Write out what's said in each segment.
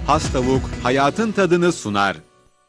Has Tavuk hayatın tadını sunar.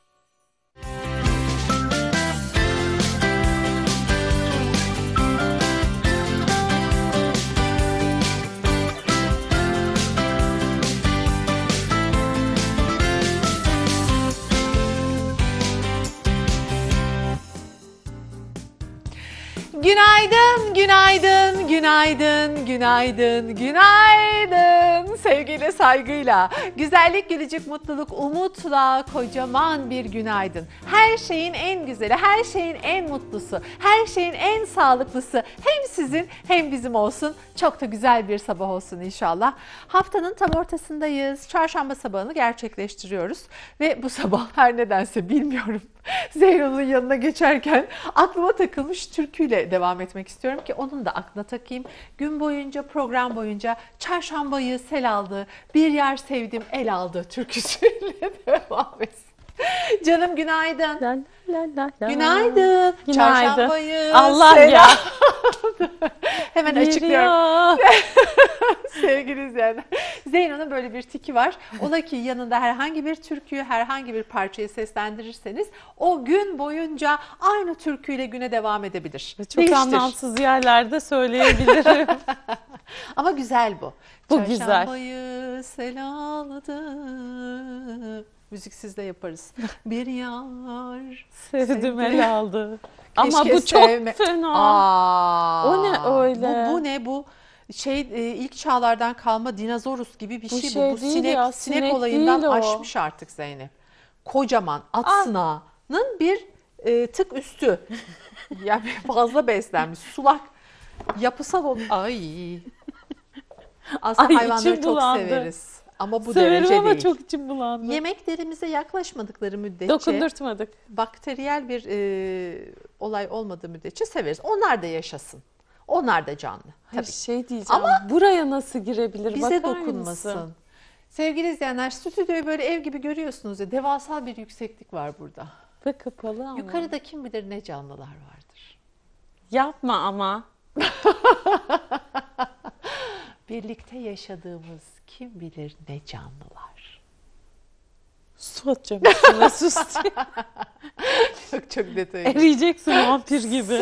Günaydın, günaydın, günaydın, günaydın, günaydın. Sevgiyle, saygıyla, güzellik, gülücük, mutluluk, umutla kocaman bir günaydın. Her şeyin en güzeli, her şeyin en mutlusu, her şeyin en sağlıklısı hem sizin hem bizim olsun. Çok da güzel bir sabah olsun inşallah. Haftanın tam ortasındayız. Çarşamba sabahını gerçekleştiriyoruz. Ve bu sabah her nedense bilmiyorum. Zeyno'nun yanına geçerken aklıma takılmış türküyle devam etmek istiyorum ki onun da aklına takayım. Gün boyunca, program boyunca çarşambayı sel aldı, bir yer sevdim el aldı türküsüyle devam etsin. Canım günaydın. La, la, la, la. Günaydın. Günaydın. Çarşambayı Allah sel ya. aldı. Hemen açıklıyorum. Geliyor. Sevgili izleyenler, Zeyno'nun böyle bir tiki var. Ola ki yanında herhangi bir türküyü, herhangi bir parçayı seslendirirseniz o gün boyunca aynı türküyle güne devam edebilir. Çok Değiştir. anlamsız yerlerde söyleyebilirim. Ama güzel bu. Bu güzel. Çarşambayı sel aldı. Müziksiz de yaparız. Bir yar Sevdim el aldı. Ama Keşke bu çok sevme- fena. Aa, O ne öyle? Bu ne bu? İlk çağlardan kalma dinozorus gibi bir Bu şey, şey bu. Bu değil sinek, ya, sinek sinek olayından değil o. aşmış artık Zeynep. Kocaman at sınağının bir tık üstü. Yani fazla beslenmiş. Sulak yapısal ay. Aslında Ay, hayvanları içim çok bulandı. severiz. Ama bu Severim derece ama değil. çok içim bulandı. Yemeklerimize yaklaşmadıkları müddetçe, Dokundurtmadık. bakteriyel bir olay olmadığı müddetçe severiz. Onlar da yaşasın. Onlar da canlı. Hayır, Tabii. şey diyeceğim. Ama buraya nasıl girebilir? bize Bakar dokunmasın. mısın? Sevgili izleyenler, stüdyoyu böyle ev gibi görüyorsunuz ya, devasa bir yükseklik var burada. Ve kapalı ama. Yukarıda kim bilir ne canlılar vardır. Yapma ama. Birlikte yaşadığımız kim bilir ne canlılar. Su atacağım üstüne, sus diye. Çok detaylı. Eriyeceksin vampir gibi.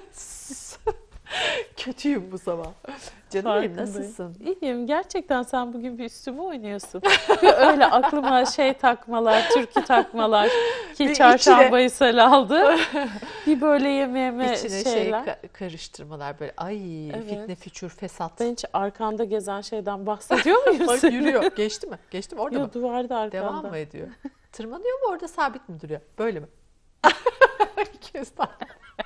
Kötüyüm bu sabah. Canım benim, Farkındayım. nasılsın? İyiyim. Gerçekten sen bugün bir üstüme oynuyorsun. Ve öyle aklıma şey takmalar, türkü takmalar ki Bir çarşambayı sel aldı. Bir böyle yemeğime İçine şeyler. karıştırmalar böyle. Ay, Evet. fitne, füçür, fesat. Ben hiç arkanda gezen şeyden bahsediyor muyum? Bak senin? yürüyor. Geçti mi? Geçti mi? Orada mı? Yok, duvarda arkanda. Devam mı ediyor? Tırmanıyor mu, orada sabit mi duruyor? Böyle mi? İki daha.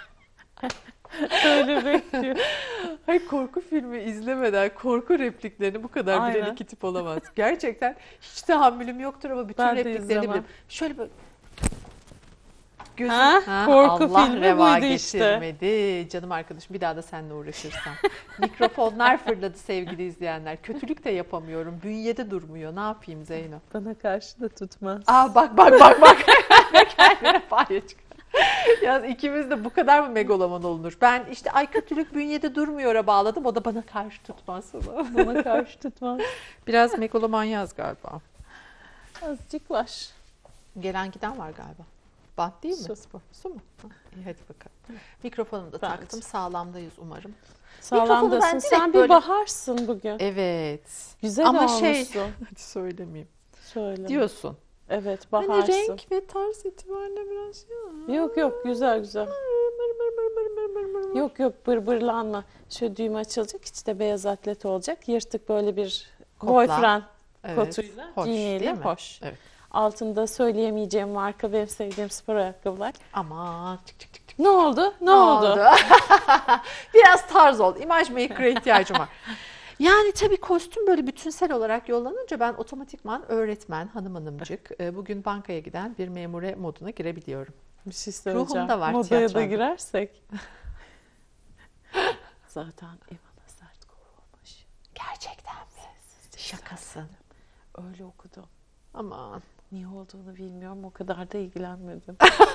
Öyle bekliyor. Ay, korku filmi izlemeden korku repliklerini bu kadar bilen Aynen. iki tip olamaz. Gerçekten hiç tahammülüm yoktur ama bütün Ben de repliklerini izlemem. bilirim. Şöyle böyle gözüm, korku Allah filmi reva buydu işte. getirmedi. Canım arkadaşım, bir daha da seninle uğraşırsam. Mikrofonlar fırladı sevgili izleyenler. Kötülük de yapamıyorum. Bünyede durmuyor. Ne yapayım Zeyno? Bana karşı da tutmaz. Aa, bak. Kendine paya çık. Ya ikimiz de bu kadar mı megaloman olunur? Ben işte ay kötülük bünyede durmuyor'a bağladım. O da bana karşı tutmaz. Bana karşı tutmaz. Biraz megaloman yaz galiba. Azıcık var. Gelen giden var galiba. Bant değil mi? Su. Su mu? Ha, iyi, hadi bakalım. Mikrofonumu da Bence. taktım. Sağlamdayız umarım. Sağlamdasın. Mikrofonu ben Sen direkt bir böyle- baharsın bugün. Evet. Güzel Ama olmuşsun. hadi söylemeyeyim. Söyle. Diyorsun. Evet, Hani baharsın. renk ve tarz itibariyle biraz ya. Yok, güzel. Yok, bırbırlanma. Şöyle düğme açılacak, içte beyaz atlet olacak. Yırtık böyle bir Kotla. boyfriend Evet, kotuyla, hoş, giyiniyle değil mi? hoş. Evet. Altında söyleyemeyeceğim marka benim sevdiğim spor ayakkabılar. Ama çık. Ne oldu? Ne oldu? Biraz tarz oldu. İmaj maker'a ihtiyacım var. Yani tabii kostüm böyle bütünsel olarak yollanınca ben otomatikman öğretmen, hanımcık, bugün bankaya giden bir memure moduna girebiliyorum. Bir şey söyleyeceğim. Ruhumda var Modaya da tiyatroda. girersek. Zaten Ivana sert kovulmuş. Gerçekten mi? Şakasın. Öyle okudum. Aman. Niye olduğunu bilmiyorum. O kadar da ilgilenmedim.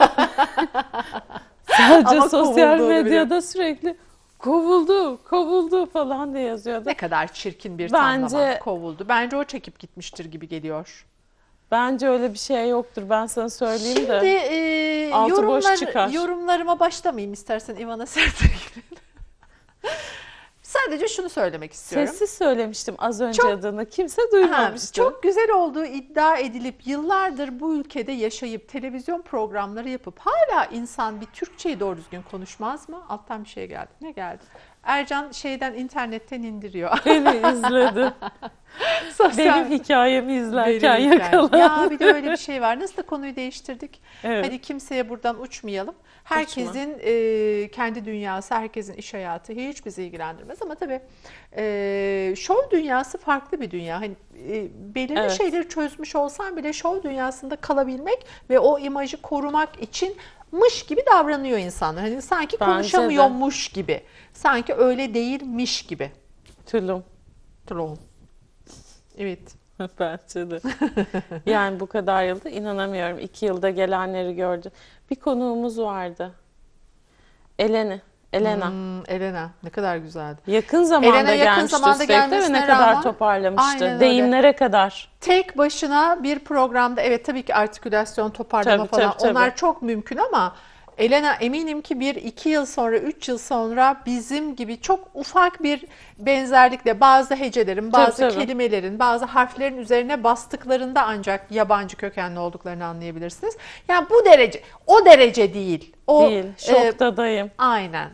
Sadece Ama sosyal kovulduğunu medyada sürekli kovuldu falan diye yazıyordu. Ne kadar çirkin bir Bence- tamlama, kovuldu. Bence o çekip gitmiştir gibi geliyor. Bence öyle bir şey yoktur. Ben sana söyleyeyim Şimdi de. Altı boş çıkar. yorumlarıma başlamayayım istersen Ivana Sertab'ın. Sadece şunu söylemek istiyorum. Sessiz söylemiştim az önce Çok- adını. Kimse duymamıştı. Çok güzel olduğu iddia edilip yıllardır bu ülkede yaşayıp televizyon programları yapıp hala insan bir Türkçeyi doğru düzgün konuşmaz mı? Alttan bir şey geldi. Ne geldi? Ercan internetten indiriyor. Beni izledi. Benim hikayemi izlerken Benim hikayem. yakaladı. Ya bir de öyle bir şey var. Nasıl da konuyu değiştirdik? Evet. Hadi kimseye buradan uçmayalım. Herkesin kendi dünyası, herkesin iş hayatı hiç bizi ilgilendirmez. Ama tabii şov dünyası farklı bir dünya. Hani belirli Evet. şeyleri çözmüş olsan bile şov dünyasında kalabilmek ve o imajı korumak için mış gibi davranıyor insanlar. Hani sanki Bence de. konuşamıyormuş gibi. Sanki öyle değilmiş gibi. Tulum. Troll. Evet. Bence de. Yani bu kadar yılda inanamıyorum. 2 yılda gelenleri gördü. Bir konuğumuz vardı. Elena. Elena ne kadar güzeldi. Yakın zamanda Elena yakın gelmişti zamanda üstelik de ve gelmesine ne kadar rağmen- toparlamıştı. Aynen öyle. Deyimlere kadar. Tek başına bir programda evet tabii ki artikülasyon, toparlama Tabii, falan tabii. onlar çok mümkün ama Elena eminim ki 1-2 yıl sonra, 3 yıl sonra bizim gibi çok ufak bir benzerlikle bazı hecelerin, bazı Tabii. kelimelerin, bazı harflerin üzerine bastıklarında ancak yabancı kökenli olduklarını anlayabilirsiniz. Yani bu derece, o derece değil. O, Değil. Şoktadayım. aynen.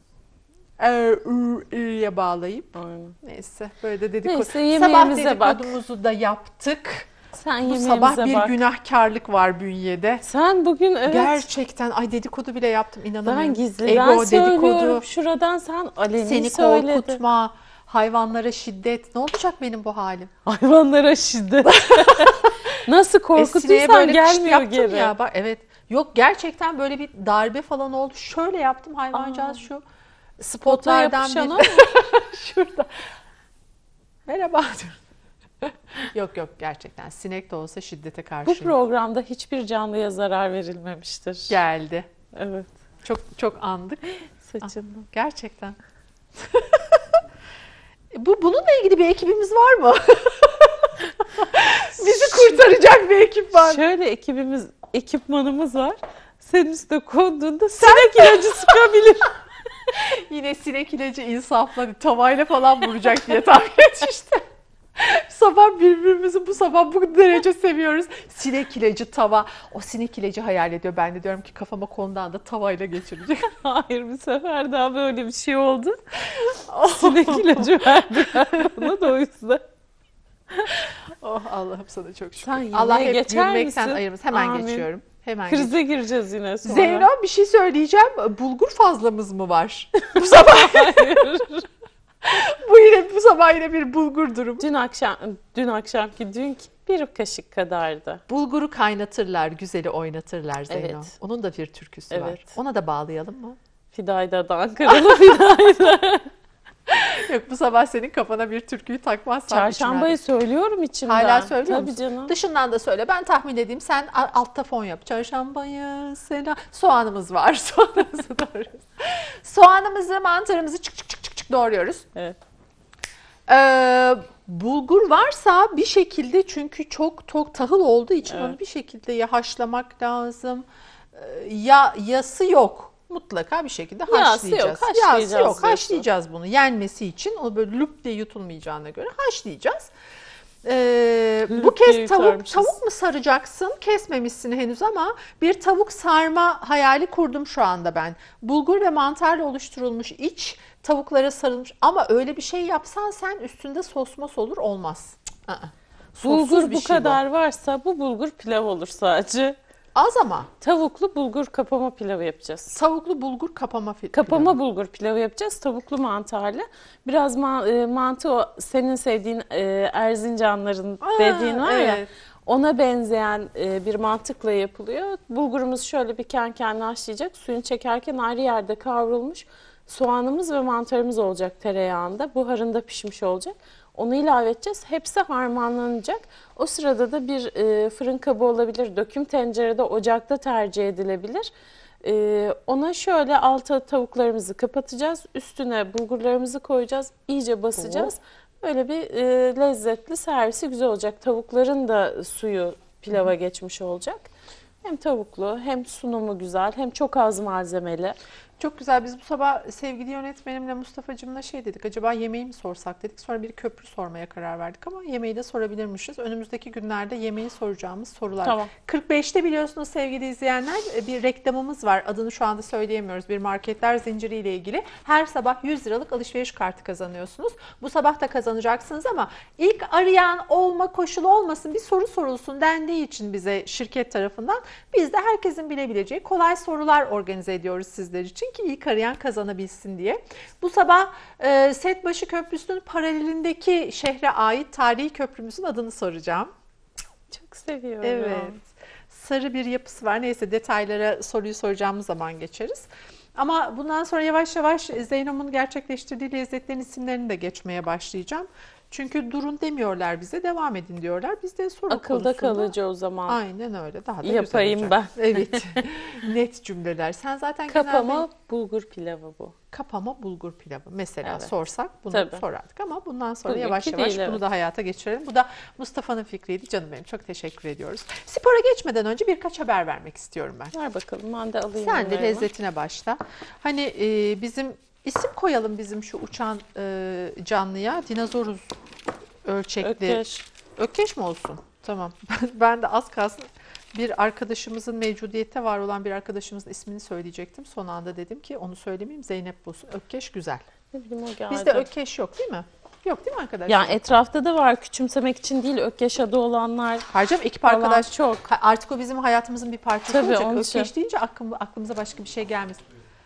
I'ye bağlayıp. Aynen. Neyse böyle de dedikodu. Neyse, Sabah yemeğimize bak. dedikodumuzu da yaptık. Sen Bu yemeğimize sabah bir bak. günahkarlık var bünyede. Sen bugün evet. Gerçekten ay dedikodu bile yaptım inanamıyorum. Ben gizliden Ego, söylüyorum. dedikodu, Şuradan sen aleni seni söyledi. korkutma, hayvanlara şiddet. Ne olacak benim bu halim? Hayvanlara şiddet. Nasıl Sineğe korkutursan böyle kışt gelmiyor yaptım geri. ya. Bak, evet. Yok gerçekten böyle bir darbe falan oldu. Şöyle yaptım hayvancağız şu Spotla spotlardan yapışan o. bir. Şurada. Merhaba. Yok yok gerçekten sinek de olsa şiddete Bu karşıyım. programda hiçbir canlıya zarar verilmemiştir. Geldi. Evet. Çok çok andık. Saçından. Gerçekten. Bununla ilgili bir ekibimiz var mı? Bizi kurtaracak bir ekip var. Şöyle ekipmanımız var. Senin üstüne konduğunda sinek ilacı sıkabilir. Yine sinek ilacı insafla tavayla falan vuracak diye tahmin etmiştim. Sabah birbirimizi bu sabah bu derece seviyoruz. Sinek ilacı tava. O sinek ilacı hayal ediyor. Ben de diyorum ki kafama konduğunda da tavayla geçirecek. Hayır, bir sefer daha böyle bir şey oldu. Sinek ilacı verdiler bana da o yüzden. Oh Allah'ım sana çok şükür. Sen yemeğe Allah hep geçer gülmekten misin? ayırmasın. Hemen Amin. geçiyorum. Hemen geçiyorum. Krize gireceğiz yine sonra. Zeyno bir şey söyleyeceğim. Bulgur fazlamız mı var? Bu sabah Hayır. bu sabah yine bir bulgur durumu. Dün akşamki bir kaşık kadardı. Bulguru kaynatırlar, güzeli oynatırlar Zeyno. Evet. Onun da bir türküsü var. Evet. Ona da bağlayalım mı? Fidayda da Ankaralı Fidayda. Yok bu sabah senin kafana bir türküyü takmazsan Çarşambayı söylüyorum içimden. hala söylüyor Tabii musun? canım. Dışından da söyle. Ben tahmin edeyim. Sen altta fon yap. Çarşambayı selam. Soğanımız var. Soğanımızı doğruyoruz. Soğanımızı, mantarımızı çık çık çık çık çık doğruyoruz. Evet. Bulgur varsa bir şekilde çünkü çok tahıl olduğu için Evet. onu bir şekilde ya haşlamak lazım ya yası yok. Mutlaka bir şekilde Yağsı haşlayacağız. yok, haşlayacağız Yağsı yok, diyorsun. haşlayacağız bunu. Yenmesi için o böyle lüp diye yutulmayacağına göre haşlayacağız. Bu Lüp diye kez yutarmışız. tavuk mu saracaksın? Kesmemişsin henüz ama bir tavuk sarma hayali kurdum şu anda ben. Bulgur ve mantarla oluşturulmuş iç tavuklara sarılmış ama öyle bir şey yapsan sen üstünde sosmos olur olmaz. Cık, ı-ı. Sossuz Bulgur bir bu şey kadar varsa bu bulgur pilav olur sadece. Az ama Tavuklu bulgur kapama pilavı yapacağız. tavuklu bulgur kapama Kapama bulgur pilavı yapacağız. Tavuklu mantarlı. Biraz mantı o senin sevdiğin Erzincanların dediğin var ya. evet. Ona benzeyen bir mantıkla yapılıyor. Bulgurumuz şöyle bir kendi haşlayacak. Suyunu çekerken ayrı yerde kavrulmuş soğanımız ve mantarımız olacak tereyağında. Buharında pişmiş olacak. Onu ilave edeceğiz. Hepsi harmanlanacak. O sırada da bir fırın kabı olabilir. Döküm tencerede, ocakta tercih edilebilir. Ona şöyle alta tavuklarımızı kapatacağız. Üstüne bulgurlarımızı koyacağız. İyice basacağız. Böyle bir lezzetli servisi güzel olacak. Tavukların da suyu pilava geçmiş olacak. Hem tavuklu hem sunumu güzel hem çok az malzemeli. Çok güzel. Biz bu sabah sevgili yönetmenimle Mustafa'cığımla şey dedik. Acaba yemeği mi sorsak dedik. Sonra bir köprü sormaya karar verdik ama yemeği de sorabilirmişiz. Önümüzdeki günlerde yemeği soracağımız sorular. Tamam. 45'te biliyorsunuz sevgili izleyenler bir reklamımız var. Adını şu anda söyleyemiyoruz. Bir marketler zinciriyle ilgili. Her sabah 100 liralık alışveriş kartı kazanıyorsunuz. Bu sabah da kazanacaksınız ama ilk arayan olma koşulu olmasın, bir soru sorulsun dendiği için bize şirket tarafından biz de herkesin bilebileceği kolay sorular organize ediyoruz sizler için ki ilk arayan kazanabilsin diye. Bu sabah Setbaşı Köprüsü'nün paralelindeki şehre ait tarihi köprümüzün adını soracağım. Çok seviyorum. Evet. Sarı bir yapısı var. Neyse detaylara soruyu soracağımız zaman geçeriz. Ama bundan sonra yavaş yavaş Zeynom'un gerçekleştirdiği lezzetlerin isimlerini de geçmeye başlayacağım. Çünkü durun demiyorlar bize, devam edin diyorlar. Biz de soru Akılda konusunda, kalıcı o zaman. aynen öyle. Daha da Yapayım güzel olacak. ben. Evet. Net cümleler. Sen zaten Kapama genelde bulgur pilavı bu. kapama bulgur pilavı mesela Evet. sorsak bunu Tabii. sorardık ama bundan sonra Bugünkü yavaş yavaş değil, bunu evet. da hayata geçirelim. Bu da Mustafa'nın fikriydi canım benim. Çok teşekkür ediyoruz. Spora geçmeden önce birkaç haber vermek istiyorum ben. Ver bakalım, ben de alayım. Sen de bunları. lezzetine başla. Hani bizim isim koyalım bizim şu uçan canlıya. Dinozoruz ölçekli. Ökkeş. Ökkeş mi olsun? Tamam. Ben de az kalsın bir arkadaşımızın, mevcudiyette var olan bir arkadaşımızın ismini söyleyecektim. Son anda dedim ki onu söylemeyeyim, Zeynep bulsun. Ökkeş güzel. Ne bileyim, o geldi. Bizde ökkeş yok değil mi? Yok değil mi arkadaşlar? Yani etrafta da var, küçümsemek için değil, ökkeş adı olanlar. Harcam ekip falan arkadaş çok. Artık o bizim hayatımızın bir parçası Tabii, olacak. onun için. Ökkeş deyince aklımıza başka bir şey gelmesin.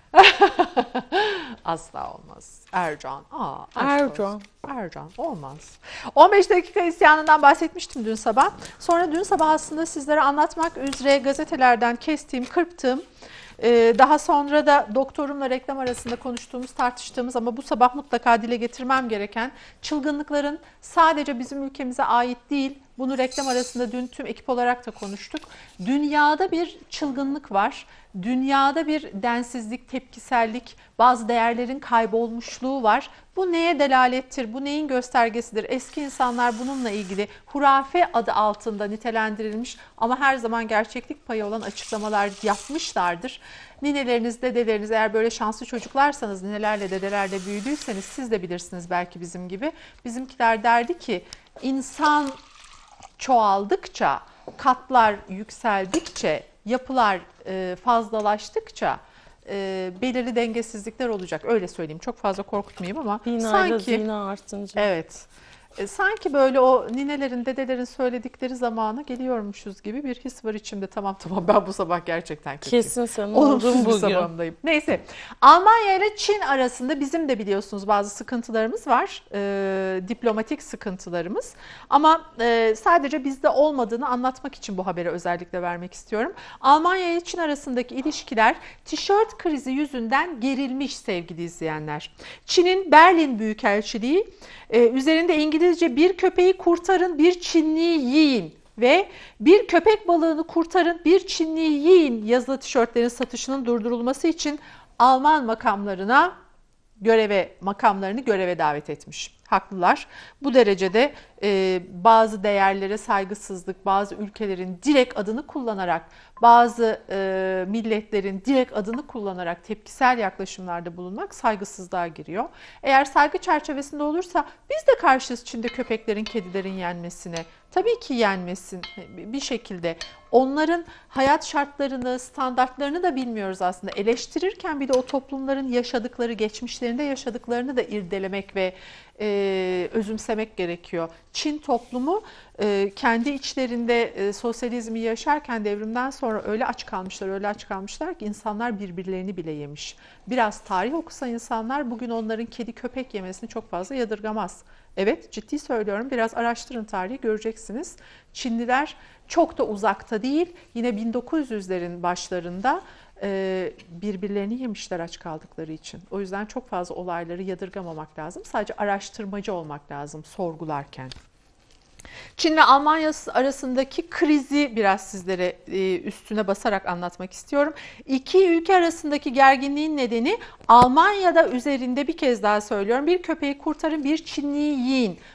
Asla olmaz. Ercan. Ercan. Ercan olmaz. 15 dakika isyanından bahsetmiştim dün sabah. Sonra dün sabah aslında sizlere anlatmak üzere gazetelerden kestiğim, kırptığım, daha sonra da doktorumla reklam arasında konuştuğumuz, tartıştığımız ama bu sabah mutlaka dile getirmem gereken çılgınlıkların sadece bizim ülkemize ait değil. Bunu reklam arasında dün tüm ekip olarak da konuştuk. Dünyada bir çılgınlık var. Dünyada bir densizlik, tepkisellik, bazı değerlerin kaybolmuşluğu var. Bu neye delalettir? Bu neyin göstergesidir? Eski insanlar bununla ilgili hurafe adı altında nitelendirilmiş ama her zaman gerçeklik payı olan açıklamalar yapmışlardır. Nineleriniz, dedeleriniz eğer böyle şanslı çocuklarsanız, ninelerle, dedelerle büyüdüyseniz siz de bilirsiniz belki bizim gibi. Bizimkiler derdi ki insan çoğaldıkça, katlar yükseldikçe, yapılar fazlalaştıkça belirli dengesizlikler olacak. Öyle söyleyeyim. Çok fazla korkutmayayım ama Binayla sanki zina artınca. evet. Sanki böyle o ninelerin, dedelerin söyledikleri zamana geliyormuşuz gibi bir his var içimde. Tamam ben bu sabah gerçekten kötüyüm. Kesin sen Olumsuz oldun bir bugün. sabahımdayım. Neyse. Almanya ile Çin arasında bizim de biliyorsunuz bazı sıkıntılarımız var. Diplomatik sıkıntılarımız. Ama sadece bizde olmadığını anlatmak için bu haberi özellikle vermek istiyorum. Almanya ile Çin arasındaki ilişkiler tişört krizi yüzünden gerilmiş sevgili izleyenler. Çin'in Berlin Büyükelçiliği üzerinde İngilizce bir köpeği kurtarın, bir Çinliyi yiyin ve bir köpek balığını kurtarın, bir Çinliyi yiyin yazılı tişörtlerin satışının durdurulması için Alman makamlarını göreve davet etmiş. Haklılar. Bu derecede bazı değerlere saygısızlık, bazı ülkelerin direkt adını kullanarak, bazı milletlerin direkt adını kullanarak tepkisel yaklaşımlarda bulunmak saygısızlığa giriyor. Eğer saygı çerçevesinde olursa biz de karşıyız Çin'de köpeklerin, kedilerin yenmesine. Tabii ki yenmesin bir şekilde. Onların hayat şartlarını, standartlarını da bilmiyoruz aslında. Eleştirirken bir de o toplumların yaşadıkları, geçmişlerinde yaşadıklarını da irdelemek ve özümsemek gerekiyor. Çin toplumu kendi içlerinde sosyalizmi yaşarken devrimden sonra öyle aç kalmışlar ki insanlar birbirlerini bile yemiş. Biraz tarih okusa insanlar bugün onların kedi köpek yemesini çok fazla yadırgamaz. Evet, ciddi söylüyorum, biraz araştırın tarihi göreceksiniz. Çinliler çok da uzakta değil, yine 1900'lerin başlarında birbirlerini yemişler aç kaldıkları için. O yüzden çok fazla olayları yadırgamamak lazım. Sadece araştırmacı olmak lazım sorgularken. Çin ve Almanya arasındaki krizi biraz sizlere üstüne basarak anlatmak istiyorum. İki ülke arasındaki gerginliğin nedeni Almanya'da üzerinde bir kez daha söylüyorum. Bir köpeği kurtarın, bir Çinliyi yiyin.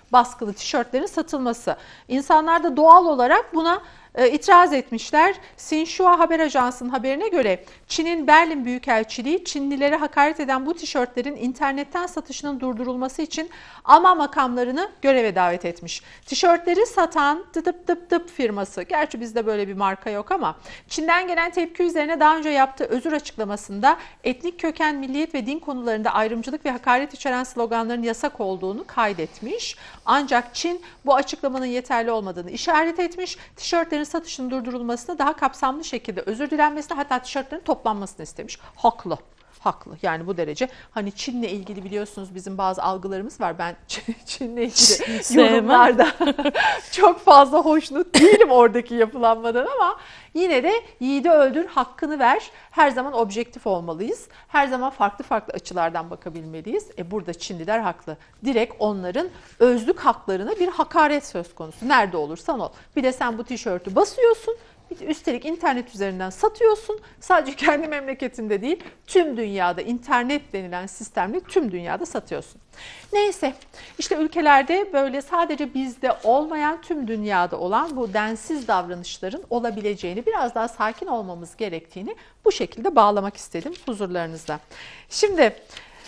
baskılı tişörtlerin satılması. İnsanlar da doğal olarak buna itiraz etmişler. Xinhua haber ajansının haberine göre Çin'in Berlin Büyükelçiliği Çinlilere hakaret eden bu tişörtlerin internetten satışının durdurulması için Alman makamlarını göreve davet etmiş. Tişörtleri satan tıp tıp tıp firması, gerçi bizde böyle bir marka yok ama Çin'den gelen tepki üzerine daha önce yaptığı özür açıklamasında etnik köken, milliyet ve din konularında ayrımcılık ve hakaret içeren sloganların yasak olduğunu kaydetmiş. Ancak Çin bu açıklamanın yeterli olmadığını işaret etmiş. Tişörtlerin satışının durdurulmasını, daha kapsamlı şekilde özür dilenmesini, hatta tişörtlerin toplanmasını istemiş. Haklı. Haklı. Yani bu derece. Hani Çin'le ilgili biliyorsunuz bizim bazı algılarımız var. Ben Çin'le ilgili yorumlarda çok fazla hoşnut değilim oradaki yapılanmadan ama yine de yiğidi öldür, hakkını ver. Her zaman objektif olmalıyız. Her zaman farklı farklı açılardan bakabilmeliyiz. Burada Çinliler haklı. Direkt onların özlük haklarına bir hakaret söz konusu. Nerede olursan ol. Bir de sen bu tişörtü basıyorsun. Üstelik internet üzerinden satıyorsun. Sadece kendi memleketinde değil, tüm dünyada internet denilen sistemle tüm dünyada satıyorsun. Neyse, işte ülkelerde böyle sadece bizde olmayan, tüm dünyada olan bu densiz davranışların olabileceğini, biraz daha sakin olmamız gerektiğini bu şekilde bağlamak istedim huzurlarınızda. Şimdi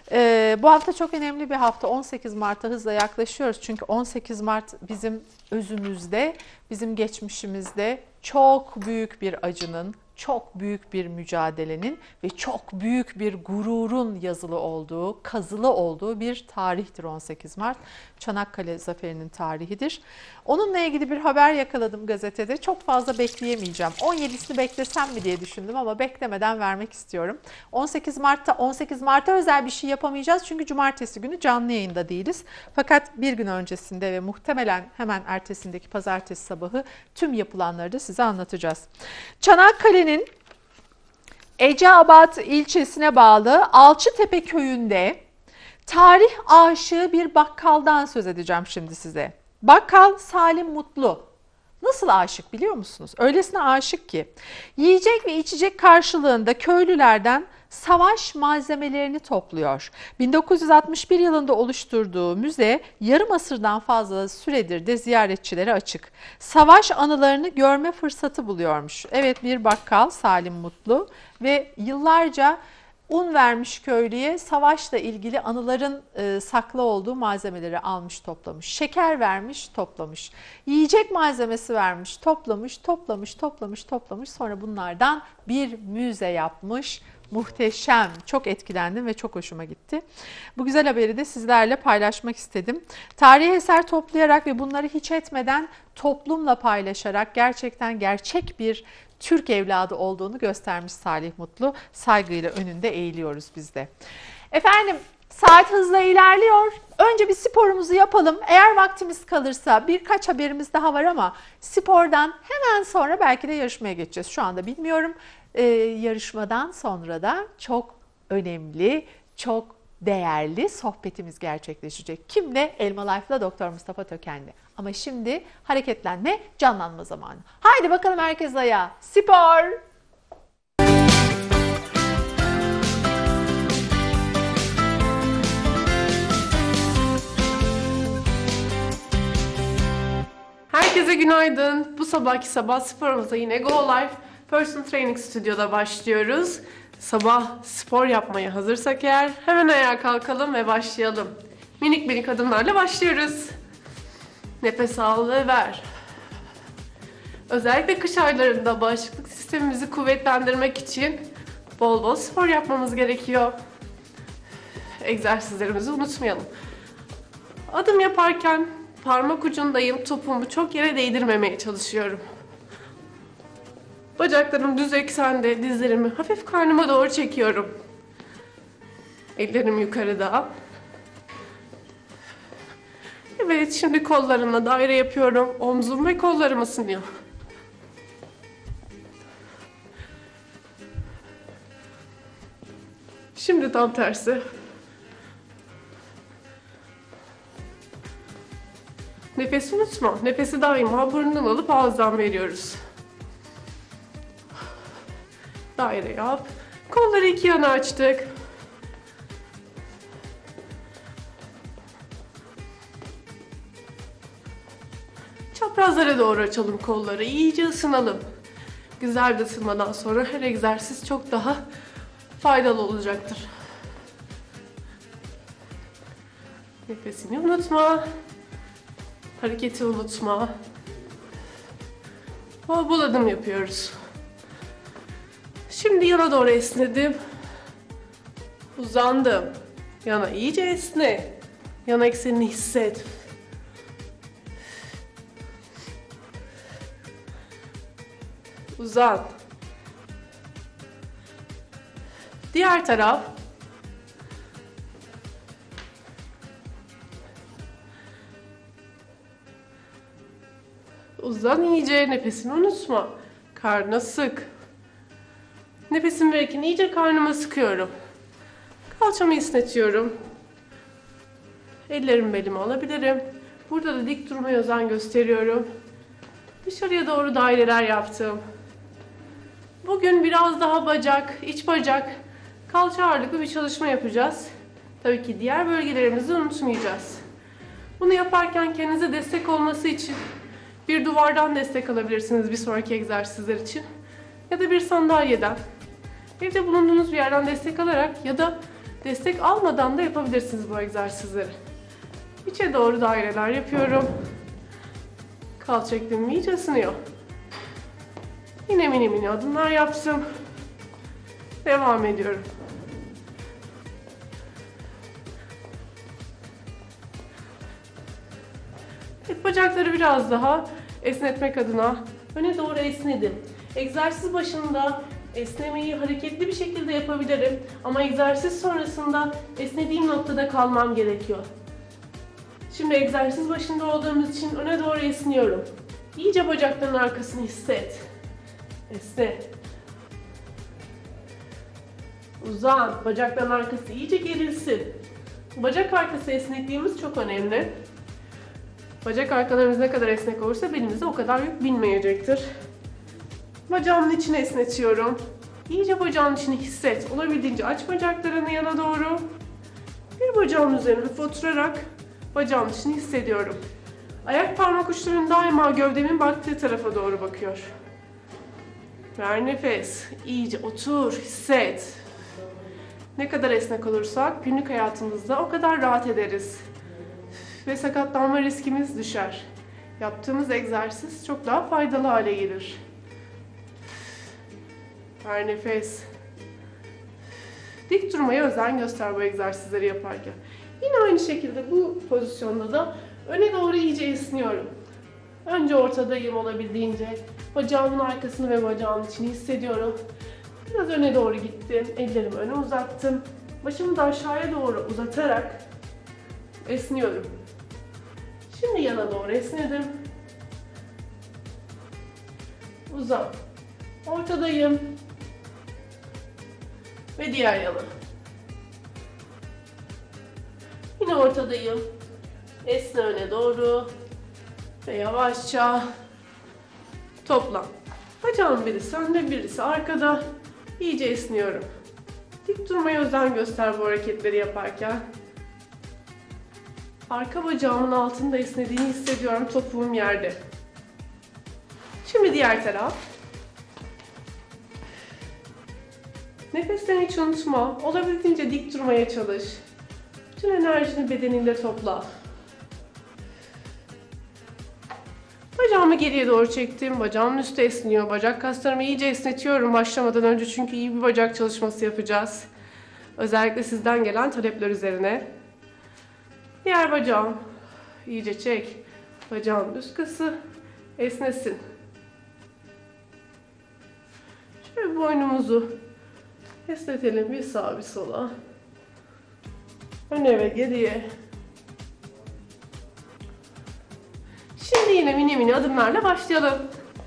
bu hafta çok önemli bir hafta. 18 Mart'a hızla yaklaşıyoruz. Çünkü 18 Mart bizim özümüzde, bizim geçmişimizde çok büyük bir acının, çok büyük bir mücadelenin ve çok büyük bir gururun yazılı olduğu, kazılı olduğu bir tarihtir 18 Mart. Çanakkale Zaferi'nin tarihidir. Onunla ilgili bir haber yakaladım gazetede. Çok fazla bekleyemeyeceğim. 17'sini beklesem mi diye düşündüm ama beklemeden vermek istiyorum. 18 Mart'a özel bir şey yapamayacağız çünkü cumartesi günü canlı yayında değiliz. Fakat bir gün öncesinde ve muhtemelen hemen ertesindeki pazartesi sabahı tüm yapılanları da size anlatacağız. Çanakkale'nin Eceabat ilçesine bağlı Alçıtepe köyünde tarih aşığı bir bakkaldan söz edeceğim şimdi size. Bakkal Salim Mutlu. Nasıl aşık biliyor musunuz? Öylesine aşık ki yiyecek ve içecek karşılığında köylülerden savaş malzemelerini topluyor. 1961 yılında oluşturduğu müze yarım asırdan fazla süredir de ziyaretçilere açık. Savaş anılarını görme fırsatı buluyormuş. Evet, bir bakkal Salim Mutlu ve yıllarca un vermiş köylüye, savaşla ilgili anıların saklı olduğu malzemeleri almış toplamış. Şeker vermiş toplamış. Yiyecek malzemesi vermiş toplamış. Sonra bunlardan bir müze yapmış. Muhteşem. Çok etkilendim ve çok hoşuma gitti. Bu güzel haberi de sizlerle paylaşmak istedim. Tarihi eser toplayarak ve bunları hiç etmeden toplumla paylaşarak gerçekten gerçek bir Türk evladı olduğunu göstermiş Salih Mutlu. Saygıyla önünde eğiliyoruz biz de. Efendim, saat hızla ilerliyor. Önce bir sporumuzu yapalım. Eğer vaktimiz kalırsa birkaç haberimiz daha var ama spordan hemen sonra belki de yarışmaya geçeceğiz. Şu anda bilmiyorum. Yarışmadan sonra da çok önemli, çok değerli sohbetimiz gerçekleşecek. Kimle? Elma Life'la Doktor Mustafa Töken'le. Ama şimdi hareketlenme, canlanma zamanı. Haydi bakalım herkes ayağa. Spor! Herkese günaydın. Bu sabahki sabah sporumuza yine Go Life Personal Training Stüdyo'da başlıyoruz. Sabah spor yapmaya hazırsak eğer hemen ayağa kalkalım ve başlayalım. Minik minik adımlarla başlıyoruz. Nefes al ve ver. Özellikle kış aylarında bağışıklık sistemimizi kuvvetlendirmek için bol bol spor yapmamız gerekiyor. Egzersizlerimizi unutmayalım. Adım yaparken parmak ucundayım, topuğumu çok yere değdirmemeye çalışıyorum. Bacaklarım düz eksende, dizlerimi hafif karnıma doğru çekiyorum. Ellerim yukarıda. Evet, şimdi kollarımla daire yapıyorum. Omzum ve kollarım ısınıyor. Şimdi tam tersi. Nefesi unutma. Nefesi daima burundan alıp ağızdan veriyoruz. Daire yap. Kolları iki yana açtık. Çaprazlara doğru açalım kolları. İyice ısınalım. Güzel bir ısınmadan sonra her egzersiz çok daha faydalı olacaktır. Nefesini unutma. Hareketi unutma. Bol bol adım yapıyoruz. Şimdi yana doğru esnedim. Uzandım. Yana iyice esne. Yan eksenini hisset. Uzan. Diğer taraf. Uzan iyice, nefesini unutma. Karnına sık. Nefesim verirken iyice karnıma sıkıyorum. Kalçamı esnetiyorum. Ellerimi belime alabilirim. Burada da dik durmaya özen gösteriyorum. Dışarıya doğru daireler yaptım. Bugün biraz daha bacak, iç bacak, kalça ağırlıklı bir çalışma yapacağız. Tabii ki diğer bölgelerimizi unutmayacağız. Bunu yaparken kendinize destek olması için bir duvardan destek alabilirsiniz bir sonraki egzersizler için. Ya da bir sandalyeden. Evde bulunduğunuz bir yerden destek alarak ya da destek almadan da yapabilirsiniz bu egzersizleri. İçe doğru daireler yapıyorum. Kalça eklemim iyice ısınıyor. Yine mini mini adımlar yaptım. Devam ediyorum. Evet, bacakları biraz daha esnetmek adına öne doğru esnedim. Egzersiz başında esnemeyi hareketli bir şekilde yapabilirim ama egzersiz sonrasında esnediğim noktada kalmam gerekiyor. Şimdi egzersiz başında olduğumuz için öne doğru esniyorum. İyice bacakların arkasını hisset. Esne. Uzan. Bacakların arkası iyice gerilsin. Bacak arkası esnekliğimiz çok önemli. Bacak arkalarımız ne kadar esnek olursa belimize o kadar yük binmeyecektir. Bacağımın içini esnetiyorum. İyice bacağın içini hisset. Olabildiğince aç bacaklarını yana doğru. Bir bacağın üzerine hafif oturarak bacağın içini hissediyorum. Ayak parmak uçlarım daima gövdemin baktığı tarafa doğru bakıyor. Ver nefes. İyice otur, hisset. Ne kadar esnek olursak günlük hayatımızda o kadar rahat ederiz. Ve sakatlanma riskimiz düşer. Yaptığımız egzersiz çok daha faydalı hale gelir. Ver nefes. Dik durmaya özen göster bu egzersizleri yaparken. Yine aynı şekilde bu pozisyonda da öne doğru iyice esniyorum. Önce ortadayım olabildiğince. Bacağımın arkasını ve bacağımın içini hissediyorum. Biraz öne doğru gittim. Ellerimi öne uzattım. Başımı da aşağıya doğru uzatarak esniyorum. Şimdi yana doğru esnedim. Uzan. Ortadayım. Ve diğer yana. Yine ortadayım. Esne öne doğru. Ve yavaşça toplan. Bacağım birisi önde, birisi arkada. İyice esniyorum. Dik durmaya özen göster bu hareketleri yaparken. Arka bacağımın altında esnediğini hissediyorum, topuğum yerde. Şimdi diğer taraf. Nefeslerini hiç unutma. Olabildiğince dik durmaya çalış. Bütün enerjini bedeninde topla. Bacağımı geriye doğru çektim. Bacağımın üstü esniyor. Bacak kaslarımı iyice esnetiyorum başlamadan önce çünkü iyi bir bacak çalışması yapacağız. Özellikle sizden gelen talepler üzerine. Diğer bacağım. İyice çek. Bacağın üst kası esnesin. Şöyle boynumuzu esnetelim bir sağa bir sola. Öne ve geriye. Şimdi yine mini mini adımlarla başlayalım.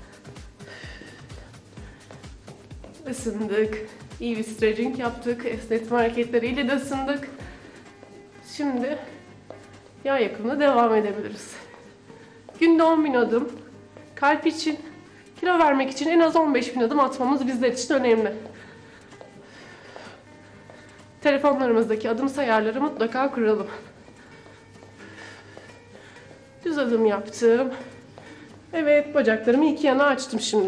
Isındık. İyi bir stretching yaptık. Esnetme hareketleriyle de ısındık. Şimdi yağ yakımına devam edebiliriz. Günde 10.000 adım. Kalp için, kilo vermek için en az 15.000 adım atmamız bizler için önemli. Telefonlarımızdaki adım sayarları mutlaka kuralım. Düz adım yaptım. Evet, bacaklarımı iki yana açtım şimdi.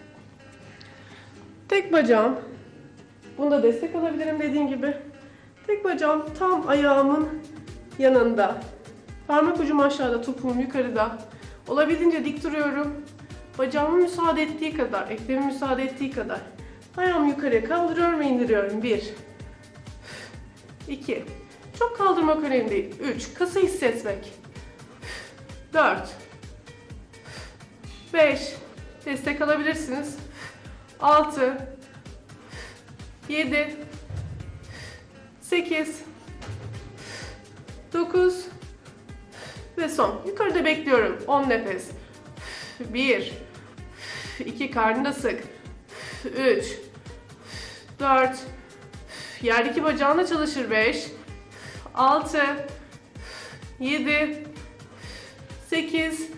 Tek bacağım, bunda destek alabilirim dediğim gibi. Tek bacağım tam ayağımın yanında. Parmak ucum aşağıda, topuğum yukarıda. Olabildiğince dik duruyorum. Bacağımın müsaade ettiği kadar, eklemin müsaade ettiği kadar. Ayağımı yukarıya kaldırıyorum ve indiriyorum. 1, 2, çok kaldırmak önemli değil. 3, kası hissetmek. 4, 5, destek alabilirsiniz. 6, 7, 8, 9 ve son. Yukarıda bekliyorum. 10 nefes. 1, 2, karnını da sık. 3, 4, yerdeki bacağınla çalışır. 5, 6, 7, 8,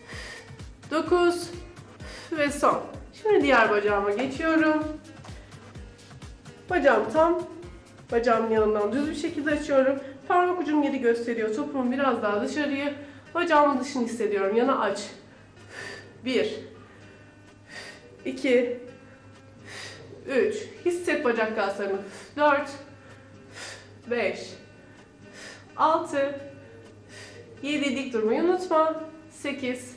9 ve son. Şimdi diğer bacağıma geçiyorum. Bacağım tam. Bacağımın yanından düz bir şekilde açıyorum. Parmak ucum yeri gösteriyor. Topuğum biraz daha dışarıyı. Bacağımın dışını hissediyorum. Yana aç. 1, 2, 3. Hisset bacak kaslarını. 4, 5, 6, 7. Dik durmayı unutma. 8,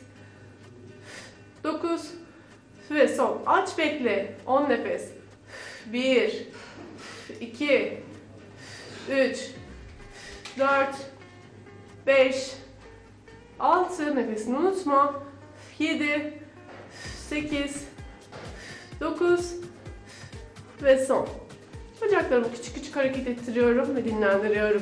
9 ve son. Aç, bekle. 10 nefes. 1, 2, 3, 4, 5, 6, nefesini unutma. 7, 8, 9 ve son. Bacaklarımı küçük küçük hareket ettiriyorum ve dinlendiriyorum.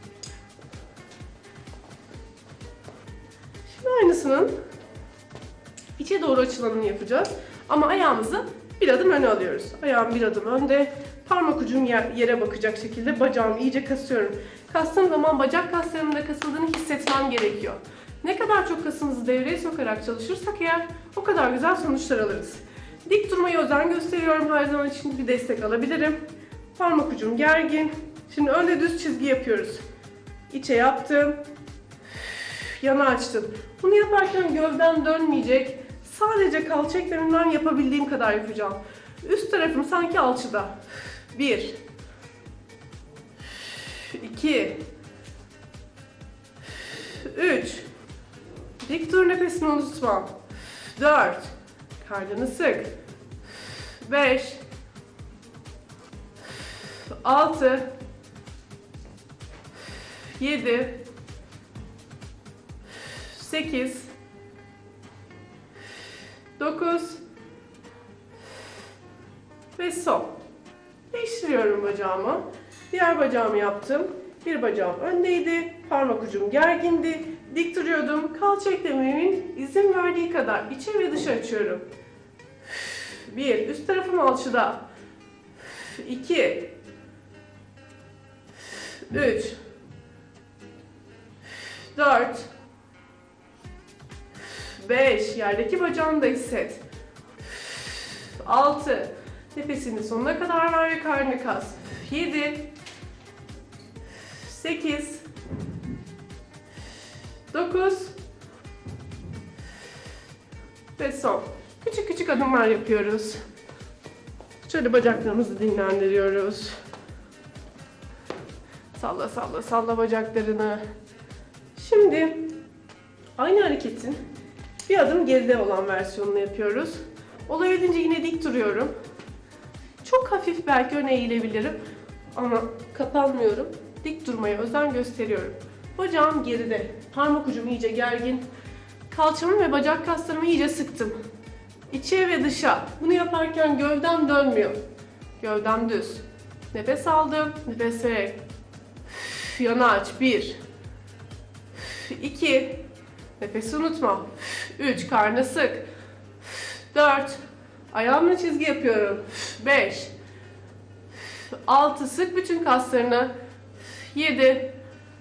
Şimdi aynısının içe doğru açılanını yapacağız. Ama ayağımızı bir adım öne alıyoruz. Ayağım bir adım önde. Parmak ucum yere bakacak şekilde bacağımı iyice kasıyorum. Kastığım zaman bacak kaslarımın da kasıldığını hissetmem gerekiyor. Ne kadar çok kasımızı devreye sokarak çalışırsak eğer o kadar güzel sonuçlar alırız. Dik durmaya özen gösteriyorum her zaman için, bir destek alabilirim. Parmak ucum gergin. Şimdi önde düz çizgi yapıyoruz. İçe yaptım. Yana açtım. Bunu yaparken gövdem dönmeyecek. Sadece kalça eklemimden yapabildiğim kadar yapacağım. Üst tarafım sanki alçıda. 1, 2, 3, dik dur, nefesini unutma. 4, karnını sık. 5, 6, 7, 8, 9 ve son. Değiştiriyorum bacağımı. Diğer bacağımı yaptım. Bir bacağım öndeydi. Parmak ucum gergindi. Dik duruyordum. Kalça eklemimin izin verdiği kadar içe ve dışa açıyorum. 1. Üst tarafım alçıda. 2, 3, 4, 5. Yerdeki bacağını da hisset. 6. Nefesini sonuna kadar ver ve karnını kas. 7, 8, 9 ve son. Küçük küçük adımlar yapıyoruz. Şöyle bacaklarımızı dinlendiriyoruz. Salla salla salla bacaklarını. Şimdi aynı hareketin bir adım geride olan versiyonunu yapıyoruz. Olabildiğince yine dik duruyorum. Çok hafif belki öne eğilebilirim ama kapanmıyorum. Dik durmaya özen gösteriyorum. Bacağım geride. Parmak ucum iyice gergin. Kalçamı ve bacak kaslarımı iyice sıktım. İçe ve dışa. Bunu yaparken gövdem dönmüyor. Gövdem düz. Nefes aldım. Nefes vererek. Yana aç. 1, 2, nefesi unutma. 3, karnı sık. 4, ayağımla çizgi yapıyorum. 5, 6, sık bütün kaslarını. 7,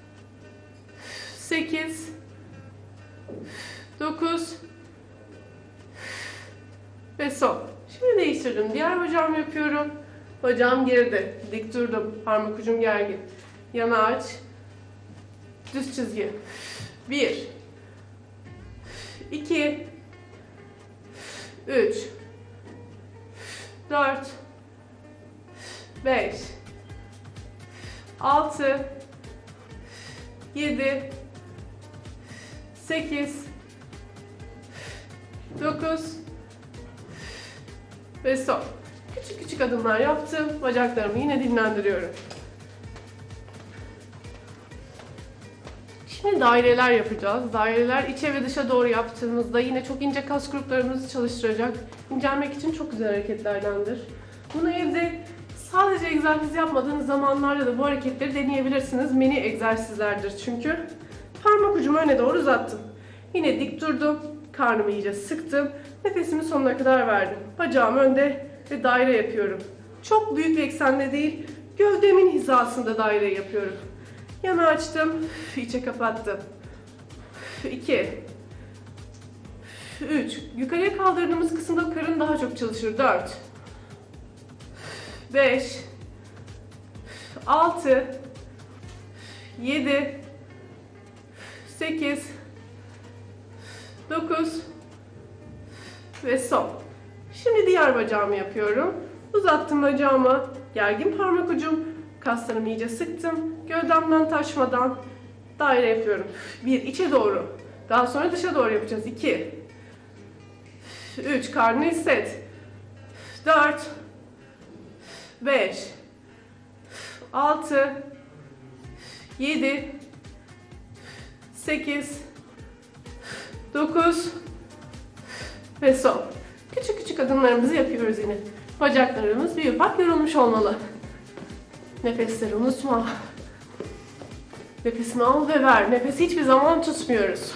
8, 9 ve son. Şimdi değiştirdim. Diğer bacağımı yapıyorum. Bacağım geride. Dik durdum. Parmak ucum gergin. Yana aç. Düz çizgi. 1, 2, 3, 4, 5, 6, 7, 8, 9 ve son. Küçük küçük adımlar yaptım. Bacaklarımı yine dinlendiriyorum. Şimdi daireler yapacağız. Daireler içe ve dışa doğru yaptığımızda yine çok ince kas gruplarımızı çalıştıracak. İncelmek için çok güzel hareketlerdendir. Bunu evde sadece egzersiz yapmadığınız zamanlarda da bu hareketleri deneyebilirsiniz. Mini egzersizlerdir çünkü. Parmak ucumu öne doğru uzattım. Yine dik durdum. Karnımı iyice sıktım. Nefesimi sonuna kadar verdim. Bacağım önde ve daire yapıyorum. Çok büyük bir eksende değil, gövdemin hizasında daire yapıyorum. Yana açtım, içe kapattım. 2, 3, yukarıya kaldırdığımız kısımda karın daha çok çalışır. 4, 5, 6, 7, 8, 9 ve son. Şimdi diğer bacağımı yapıyorum. Uzattım bacağımı, gergin parmak ucum, kaslarımı iyice sıktım. Gövdemden taşmadan daire yapıyorum. 1, içe doğru. Daha sonra dışa doğru yapacağız. 2, 3, karnını hisset. 4, 5, 6, 7, 8, 9 ve son. Küçük küçük adımlarımızı yapıyoruz yine. Bacaklarımız bir ufak yorulmuş olmalı. Nefesleri unutma. Nefesini al ve ver. Nefesi hiçbir zaman tutmuyoruz.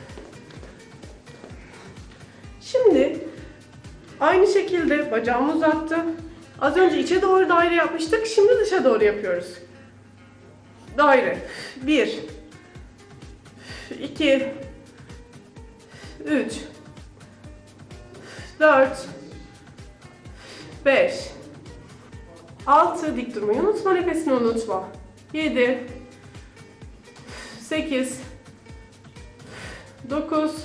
Şimdi aynı şekilde bacağımı uzattım. Az önce içe doğru daire yapmıştık. Şimdi dışa doğru yapıyoruz. Daire. 1, 2, 3, 4, 5, 6, dik durmayı unutma, nefesini unutma. 7, 8, 9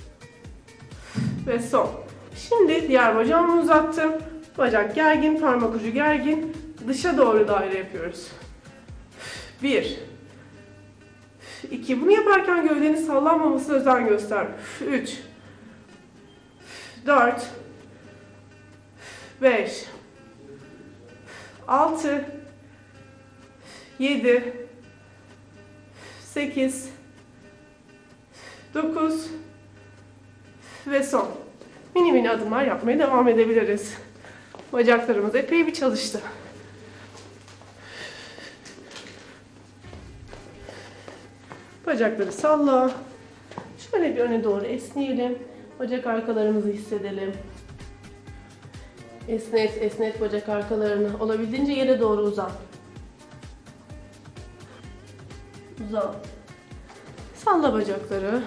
ve son. Şimdi diğer bacağımı uzattım. Bacak gergin, parmak ucu gergin. Dışa doğru daire yapıyoruz. 1, 2, bunu yaparken gövdenin sallanmamasına özen göster. 3, 4, 5, 6, 7, 8, 9 ve son. Mini mini adımlar yapmaya devam edebiliriz. Bacaklarımız epey bir çalıştı. Bacakları salla. Şöyle bir öne doğru esneyelim. Bacak arkalarımızı hissedelim. Esnet, esnet bacak arkalarını. Olabildiğince yere doğru uzan. Uzan. Salla bacakları.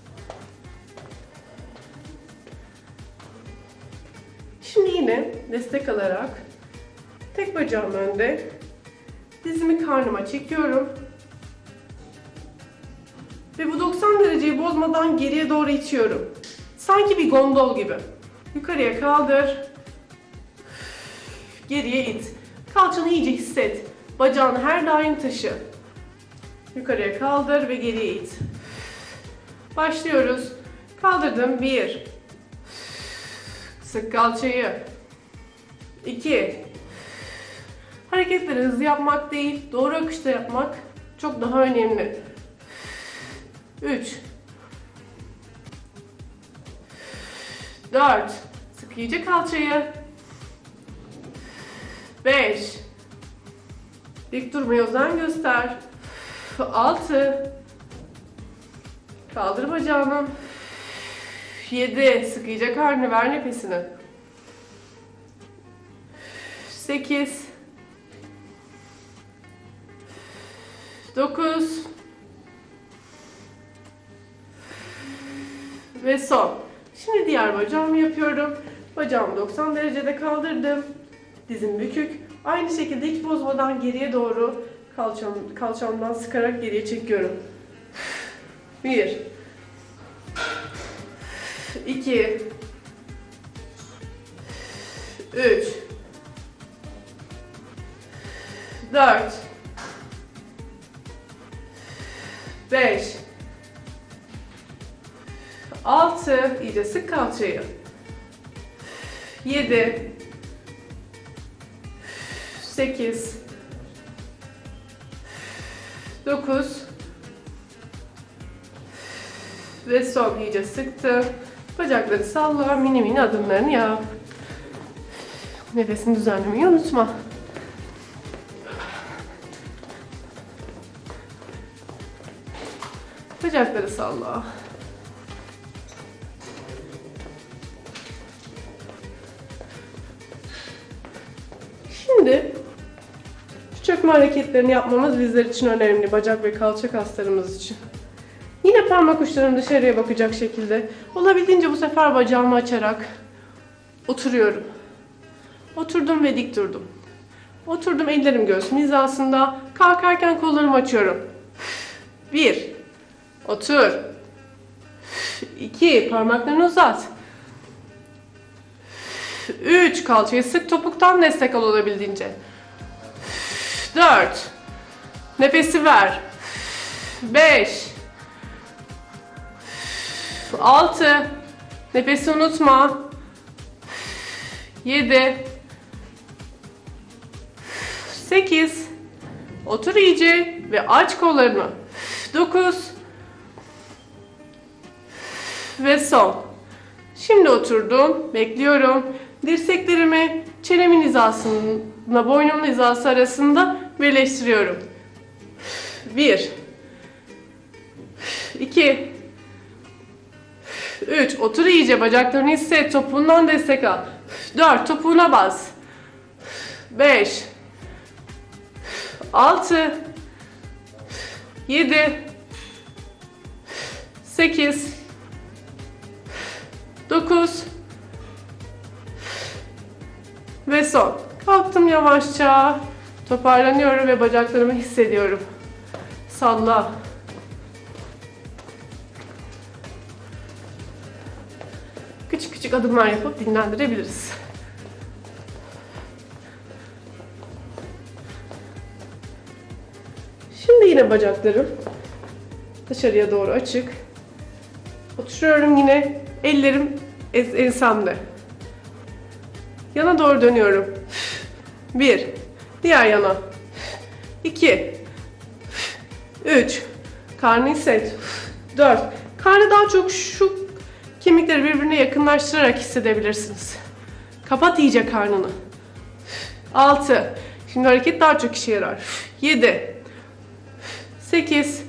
Şimdi yine destek alarak tek bacağım önde. Dizimi karnıma çekiyorum. Ve bu 90 dereceyi bozmadan geriye doğru itiyorum. Sanki bir gondol gibi. Yukarıya kaldır. Geriye it. Kalçanı iyice hisset. Bacağını her daim taşı. Yukarıya kaldır ve geriye it. Başlıyoruz. Kaldırdım. 1. Sık kalçayı. 2. Hareketleri hızlı yapmak değil, doğru akışta yapmak çok daha önemli. 3. 4. Sık iyice kalçayı. 5. Dik durmaya özen göster. 6. Kaldır bacağını. 7. Sık iyice karnını, ver nefesini. 8. 9. Ve son. Şimdi diğer bacağımı yapıyorum. Bacağımı 90 derecede kaldırdım. Dizim bükük. Aynı şekilde hiç bozmadan geriye doğru kalçamdan sıkarak geriye çekiyorum. 1 2 3 4 5 6 iyice sık kalçayı. 7 8 9 ve son iyice sıktı. Bacakları salla, mini mini adımlarını yap. Nefesini düzenlemeyi unutma. Bacakları salla. Şimdi şu çökme hareketlerini yapmamız bizler için önemli. Bacak ve kalça kaslarımız için. Yine parmak uçlarım dışarıya bakacak şekilde. Olabildiğince bu sefer bacağımı açarak oturuyorum. Oturdum ve dik durdum. Oturdum, ellerim göğsüm hizasında. Kalkarken kollarımı açıyorum. 1 Otur. 2 Parmaklarını uzat. 3 Kalçayı sık, topuktan destek al olabildiğince. 4 Nefesi ver. 5 6 Nefesi unutma. 7 8 Otur iyice ve aç kollarını. 9 ve son. Şimdi oturdum, bekliyorum. Dirseklerimi çenemin hizasına, boynumun hizası arasında birleştiriyorum. 1 2 3 Otur iyice, bacaklarını hisset, topuğundan destek al. 4 Topuğuna bas. 5 6 7 8 9 ve son. Kalktım yavaşça. Toparlanıyorum ve bacaklarımı hissediyorum. Salla. Küçük küçük adımlar yapıp dinlendirebiliriz. Şimdi yine bacaklarım dışarıya doğru açık. Oturuyorum yine. Ellerim ensemde. Yana doğru dönüyorum. 1 Diğer yana. 2 3 Karnı hisset. 4 Karnı daha çok şu kemikleri birbirine yakınlaştırarak hissedebilirsiniz. Kapat iyice karnını. 6 Şimdi hareket daha çok işe yarar. 7 8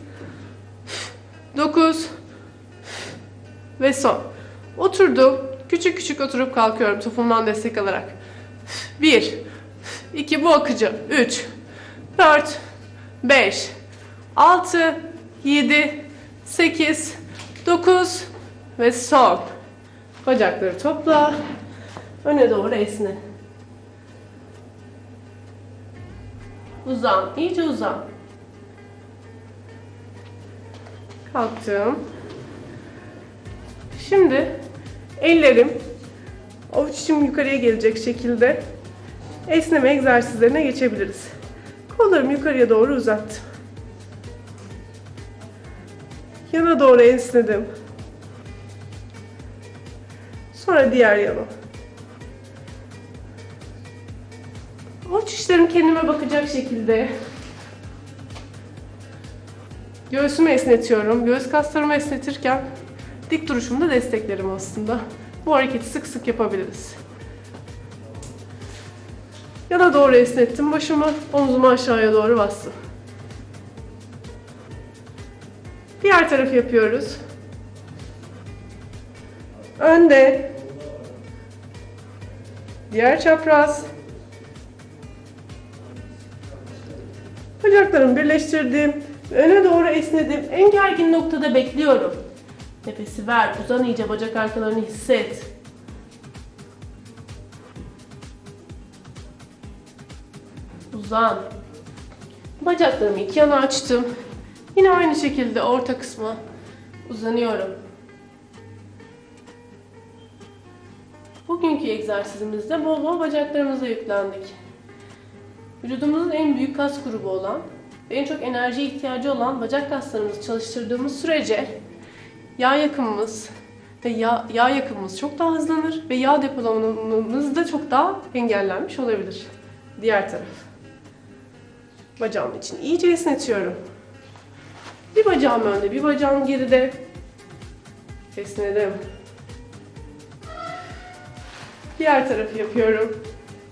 9 ve son. Oturdum. Küçük küçük oturup kalkıyorum topuğumdan destek alarak. 1 2 Bu akıcı. 3 4 5 6 7 8 9 ve son. Bacakları topla. Öne doğru esne. Uzan. İyice uzan. Kalktım. Şimdi ellerim avuç içim yukarıya gelecek şekilde esneme egzersizlerine geçebiliriz. Kollarımı yukarıya doğru uzattım. Yana doğru esnedim. Sonra diğer yana. Avuç içlerim kendime bakacak şekilde göğsümü esnetiyorum. Göğüs kaslarımı esnetirken dik duruşumu da desteklerim aslında. Bu hareketi sık sık yapabiliriz. Yana doğru esnettim başımı, omzumu aşağıya doğru bastım. Diğer tarafı yapıyoruz. Önde. Diğer çapraz. Bacaklarımı birleştirdim. Öne doğru esnedim. En gergin noktada bekliyorum. Nefesi ver. Uzan iyice. Bacak arkalarını hisset. Uzan. Bacaklarımı iki yana açtım. Yine aynı şekilde orta kısma uzanıyorum. Bugünkü egzersizimizde bol bol bacaklarımıza yüklendik. Vücudumuzun en büyük kas grubu olan ve en çok enerjiye ihtiyacı olan bacak kaslarımızı çalıştırdığımız sürece yağ yakımımız çok daha hızlanır ve yağ depolamamız da çok daha engellenmiş olabilir. Diğer taraf. Bacağım için iyice esnetiyorum. Bir bacağım önde, bir bacağım geride. Esnedim. Diğer tarafı yapıyorum.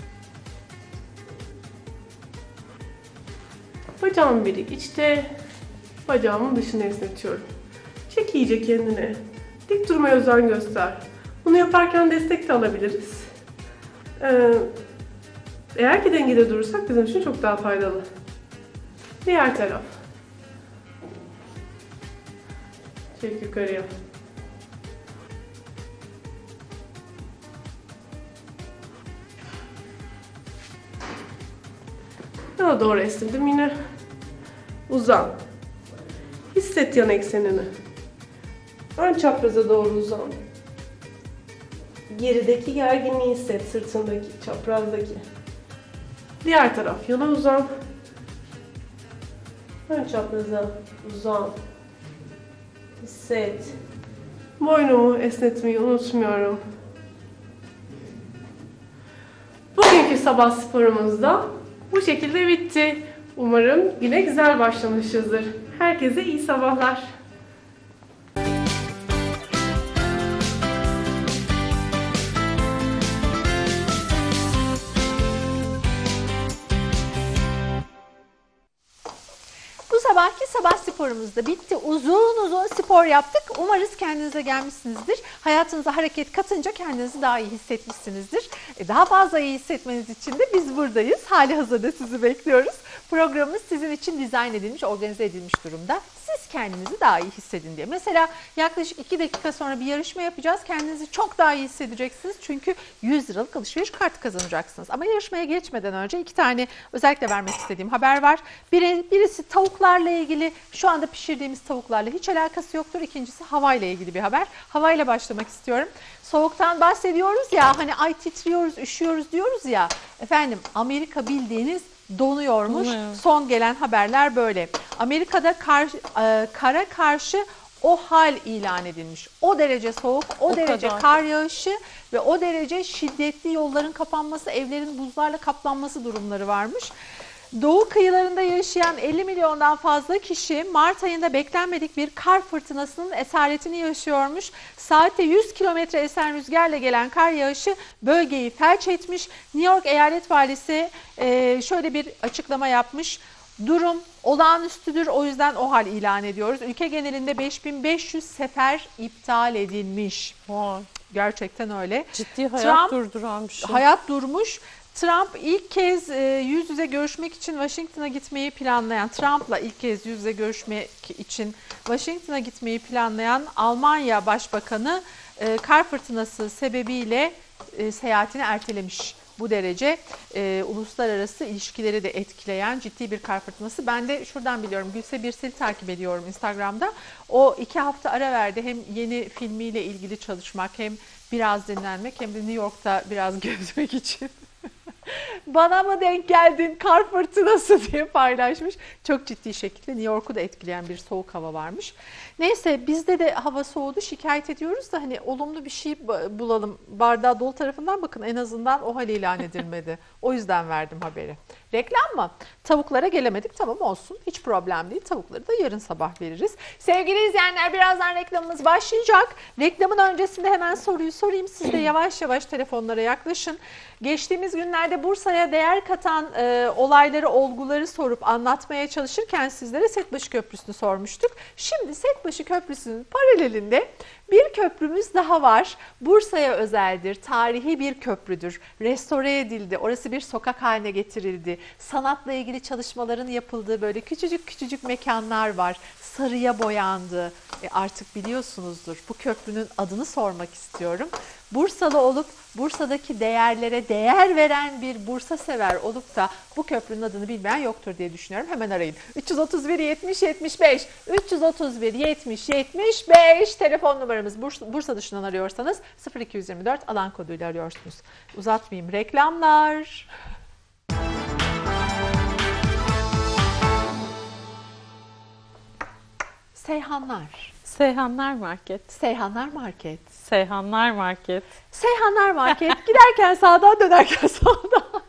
Bacağım biri içte, bacağımın dışını esnetiyorum. Çek iyice kendini. Dik durmaya özen göster. Bunu yaparken destek de alabiliriz. Eğer ki dengede durursak bizim için çok daha faydalı. Diğer taraf. Çek yukarıya. Yana doğru esnedim yine. Uzan. Hisset yan eksenini. Ön çapraza doğru uzan. Gerideki gerginliği hisset, sırtındaki, çaprazdaki. Diğer taraf, yana uzan. Ön çapraza uzan. Hisset. Boynumu esnetmeyi unutmuyorum. Bugünkü sabah sporumuz da bu şekilde bitti. Umarım güne güzel başlamışızdır. Herkese iyi sabahlar. Bu sabahki sabah sporumuz da bitti. Uzun spor yaptık. Umarız kendinize gelmişsinizdir. Hayatınıza hareket katınca kendinizi daha iyi hissetmişsinizdir. Daha fazla iyi hissetmeniz için de biz buradayız. Hali hazırda sizi bekliyoruz. Programımız sizin için dizayn edilmiş, organize edilmiş durumda. Siz kendinizi daha iyi hissedin diye. Mesela yaklaşık 2 dakika sonra bir yarışma yapacağız. Kendinizi çok daha iyi hissedeceksiniz. Çünkü 100 liralık alışveriş kartı kazanacaksınız. Ama yarışmaya geçmeden önce 2 tane özellikle vermek istediğim haber var. Birisi tavuklarla ilgili. Şu anda pişirdiğimiz tavuklarla hiç alakası yoktur. İkincisi havayla ilgili bir haber. Havayla başlamak istiyorum. Soğuktan bahsediyoruz ya, hani ay titriyoruz, üşüyoruz diyoruz ya. Efendim, Amerika bildiğiniz donuyormuş. Son gelen haberler böyle. Amerika'da kara karşı OHAL ilan edilmiş. O derece soğuk, o derece kadar kar yağışı ve o derece şiddetli yolların kapanması, evlerin buzlarla kaplanması durumları varmış. Doğu kıyılarında yaşayan 50 milyondan fazla kişi Mart ayında beklenmedik bir kar fırtınasının esaretini yaşıyormuş. Saatte 100 kilometre esen rüzgarla gelen kar yağışı bölgeyi felç etmiş. New York Eyalet Valisi şöyle bir açıklama yapmış. Durum olağanüstüdür, o yüzden OHAL ilan ediyoruz. Ülke genelinde 5500 sefer iptal edilmiş. Gerçekten öyle. Ciddi hayat durduran bir şey. Hayat durmuş. Trump ilk kez yüz yüze görüşmek için Washington'a gitmeyi planlayan, Trump'la ilk kez yüz yüze görüşmek için Washington'a gitmeyi planlayan Almanya Başbakanı kar fırtınası sebebiyle seyahatini ertelemiş. Bu derece uluslararası ilişkileri de etkileyen ciddi bir kar fırtınası. Ben de şuradan biliyorum, Gülse Birsel'i takip ediyorum Instagram'da. O 2 hafta ara verdi. Hem yeni filmiyle ilgili çalışmak, hem biraz dinlenmek, hem de New York'ta biraz gezmek için. Bana mı denk geldin kar fırtınası diye paylaşmış. Çok ciddi şekilde New York'u da etkileyen bir soğuk hava varmış. Neyse, bizde de hava soğudu, şikayet ediyoruz da hani olumlu bir şey bulalım. Bardağı dolu tarafından bakın, en azından OHAL ilan edilmedi. O yüzden verdim haberi. Reklam mı? Tavuklara gelemedik, tamam olsun, hiç problem değil. Tavukları da yarın sabah veririz. Sevgili izleyenler, birazdan reklamımız başlayacak. Reklamın öncesinde hemen soruyu sorayım. Siz de yavaş yavaş telefonlara yaklaşın. Geçtiğimiz günlerde Bursa'ya değer katan olayları, olguları sorup anlatmaya çalışırken sizlere Setbaşı Köprüsü'nü sormuştuk. Şimdi Setbaşı Köprüsü'nün paralelinde bir köprümüz daha var. Bursa'ya özeldir. Tarihi bir köprüdür. Restore edildi. Orası bir sokak haline getirildi. Sanatla ilgili çalışmaların yapıldığı böyle küçücük küçücük mekanlar var. Sarıya boyandı. Artık biliyorsunuzdur. Bu köprünün adını sormak istiyorum. Bursalı olup Bursa'daki değerlere değer veren bir Bursa sever olup da bu köprünün adını bilmeyen yoktur diye düşünüyorum. Hemen arayın. 331 70 75 331 70 75 telefon numaramız. Bursa dışından arıyorsanız 0224 alan koduyla arıyorsunuz. Uzatmayayım. Reklamlar. Seyhanlar. Seyhanlar Market. Seyhanlar Market. Seyhanlar Market. Seyhanlar Market. Giderken sağdan, dönerken sağdan.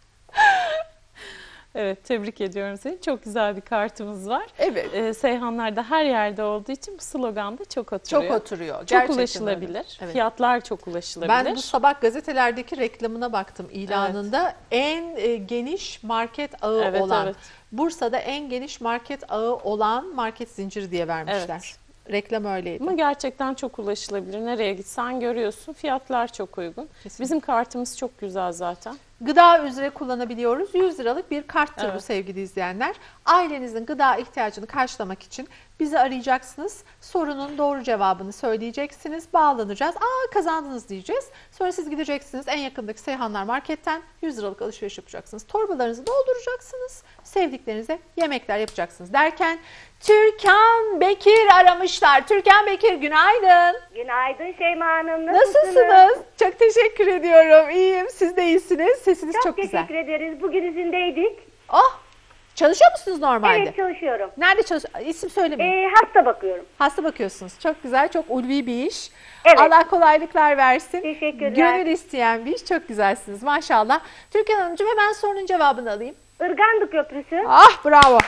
Evet, tebrik ediyorum seni. Çok güzel bir kartımız var. Evet. Seyhanlar da her yerde olduğu için bu slogan da çok oturuyor. Çok oturuyor. Çok Gerçekten ulaşılabilir. öyle. Evet. Fiyatlar çok ulaşılabilir. Ben bu sabah gazetelerdeki reklamına baktım, ilanında. En geniş market ağı Evet, olan, evet. Bursa'da en geniş market ağı olan market zinciri diye vermişler. Evet. Reklam öyleydi. Ama gerçekten çok ulaşılabilir. Nereye gitsen görüyorsun. Fiyatlar çok uygun. Kesinlikle. Bizim kartımız çok güzel zaten. Gıda üzere kullanabiliyoruz. 100 liralık bir karttır bu Evet. sevgili izleyenler. Ailenizin gıda ihtiyacını karşılamak için bizi arayacaksınız. Sorunun doğru cevabını söyleyeceksiniz. Bağlanacağız. Aa, kazandınız diyeceğiz. Sonra siz gideceksiniz en yakındaki Seyhanlar Market'ten 100 liralık alışveriş yapacaksınız. Torbalarınızı dolduracaksınız. Sevdiklerinize yemekler yapacaksınız derken Türkan Bekir aramışlar. Türkan Bekir günaydın. Günaydın Şeyma Hanım. Nasılsınız? Çok teşekkür ediyorum. İyiyim. Siz de iyisiniz. Sesiniz çok, güzel. teşekkür ederiz. Bugün izindeydik. Oh! Çalışıyor musunuz normalde? Evet, çalışıyorum. Nerede çalışıyorsunuz? İsim söylemeyin. Hasta bakıyorum. Hasta bakıyorsunuz. Çok güzel, çok ulvi bir iş. Evet. Allah kolaylıklar versin. Teşekkürler. Gönül isteyen bir iş. Çok güzelsiniz maşallah. Türkan Hanımcığım hemen sorunun cevabını alayım. Irgandı Köprüsü. Ah bravo.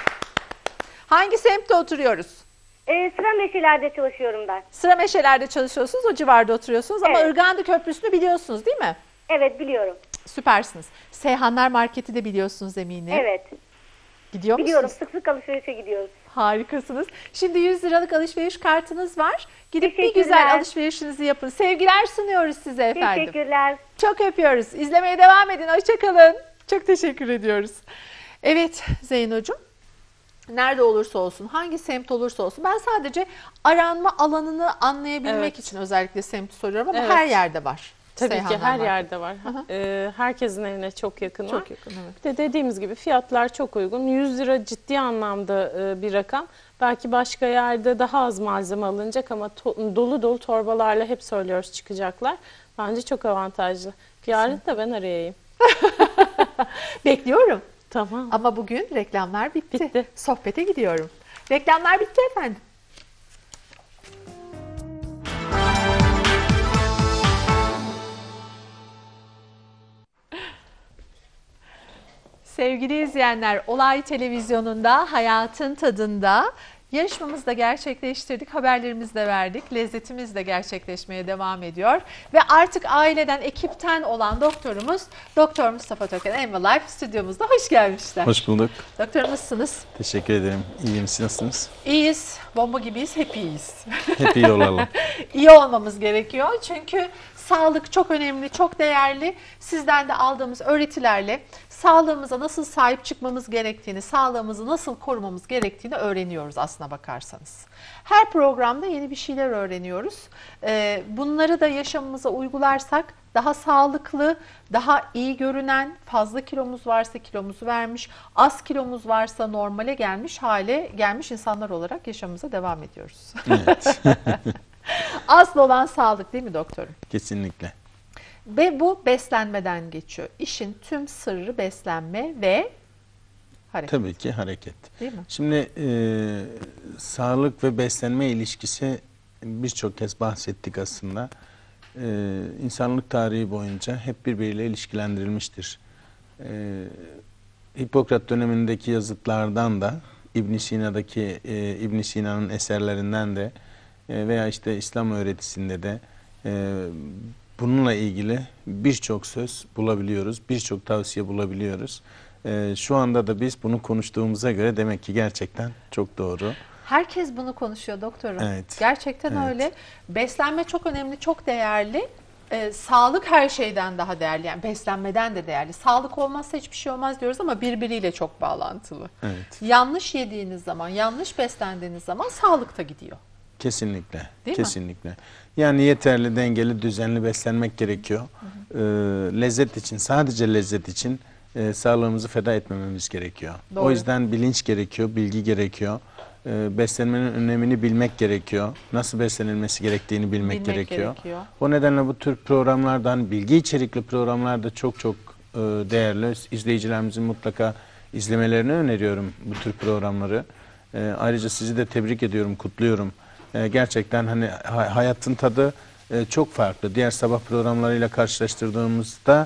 Hangi semtte oturuyoruz? Sıra Meşeler'de çalışıyorum ben. Sıra Meşeler'de çalışıyorsunuz, o civarda oturuyorsunuz ama Evet. Irgandı Köprüsü'nü biliyorsunuz değil mi? Evet, biliyorum. Süpersiniz. Seyhanlar Market'i de biliyorsunuz eminim. Evet. Gidiyor Biliyorum. musunuz? Sık sık alışverişe gidiyoruz. Harikasınız. Şimdi 100 liralık alışveriş kartınız var. Gidip bir Teşekkürler. güzel alışverişinizi yapın. Sevgiler sunuyoruz size efendim. Teşekkürler. Çok öpüyoruz. İzlemeye devam edin. Hoşçakalın. Çok teşekkür ediyoruz. Evet Zeynocuğum. Nerede olursa olsun, hangi semt olursa olsun. Ben sadece aranma alanını anlayabilmek Evet. için özellikle semti soruyorum ama Evet. her yerde var. Tabii ki Seyhanlar her Market. yerde var. Herkesin evine çok yakın var. Çok yakın, evet. Bir de dediğimiz gibi fiyatlar çok uygun. 100 lira ciddi anlamda bir rakam. Belki başka yerde daha az malzeme alınacak ama dolu dolu torbalarla hep söylüyoruz çıkacaklar. Bence çok avantajlı. Yarın da ben arayayım. Bekliyorum. Tamam. Ama bugün reklamlar bitti. Bitti. Sohbete gidiyorum. Reklamlar bitti efendim. Sevgili izleyenler, Olay Televizyonu'nda Hayatın Tadında yarışmamızı da gerçekleştirdik, haberlerimizi de verdik, lezzetimiz de gerçekleşmeye devam ediyor. Ve artık aileden, ekipten olan doktorumuz, Doktor Mustafa Töken Envalife stüdyomuzda. Hoş gelmişler. Hoş bulduk. Doktor nasılsınız? Teşekkür ederim. İyiyim. Siz nasılsınız? İyiyiz, bomba gibiyiz, hep iyiyiz. Hep iyi olalım. İyi olmamız gerekiyor çünkü sağlık çok önemli, çok değerli. Sizden de aldığımız öğretilerle sağlığımıza nasıl sahip çıkmamız gerektiğini, sağlığımızı nasıl korumamız gerektiğini öğreniyoruz aslına bakarsanız. Her programda yeni bir şeyler öğreniyoruz. Bunları da yaşamımıza uygularsak daha sağlıklı, daha iyi görünen, fazla kilomuz varsa kilomuzu vermiş, az kilomuz varsa normale gelmiş hale gelmiş insanlar olarak yaşamımıza devam ediyoruz. Evet. Asıl olan sağlık değil mi doktorum? Kesinlikle. Ve bu beslenmeden geçiyor. İşin tüm sırrı beslenme ve hareket. Tabii ki hareket. Değil mi? Şimdi sağlık ve beslenme ilişkisi birçok kez bahsettik aslında. İnsanlık tarihi boyunca hep birbiriyle ilişkilendirilmiştir. Hipokrat dönemindeki yazıtlardan da İbn Sina'nın eserlerinden de veya işte İslam öğretisinde de bununla ilgili birçok söz bulabiliyoruz, birçok tavsiye bulabiliyoruz. Şu anda da biz bunu konuştuğumuza göre demek ki gerçekten çok doğru. Herkes bunu konuşuyor doktorum. Evet. Gerçekten Evet. öyle. Beslenme çok önemli, çok değerli. Sağlık her şeyden daha değerli. Yani beslenmeden de değerli. Sağlık olmazsa hiçbir şey olmaz diyoruz ama birbiriyle çok bağlantılı. Evet. Yanlış yediğiniz zaman, yanlış beslendiğiniz zaman sağlık da gidiyor. Kesinlikle. Değil mi? Kesinlikle. Yani yeterli, dengeli, düzenli beslenmek gerekiyor. Lezzet için, sadece lezzet için sağlığımızı feda etmememiz gerekiyor. Doğru. O yüzden bilinç gerekiyor, bilgi gerekiyor. Beslenmenin önemini bilmek gerekiyor. Nasıl beslenilmesi gerektiğini bilmek gerekiyor. O nedenle bu tür programlardan, bilgi içerikli programlarda çok değerli. İzleyicilerimizin mutlaka izlemelerini öneriyorum bu tür programları. Ayrıca sizi de tebrik ediyorum, kutluyorum. Gerçekten hani hayatın tadı çok farklı. Diğer sabah programlarıyla karşılaştırdığımızda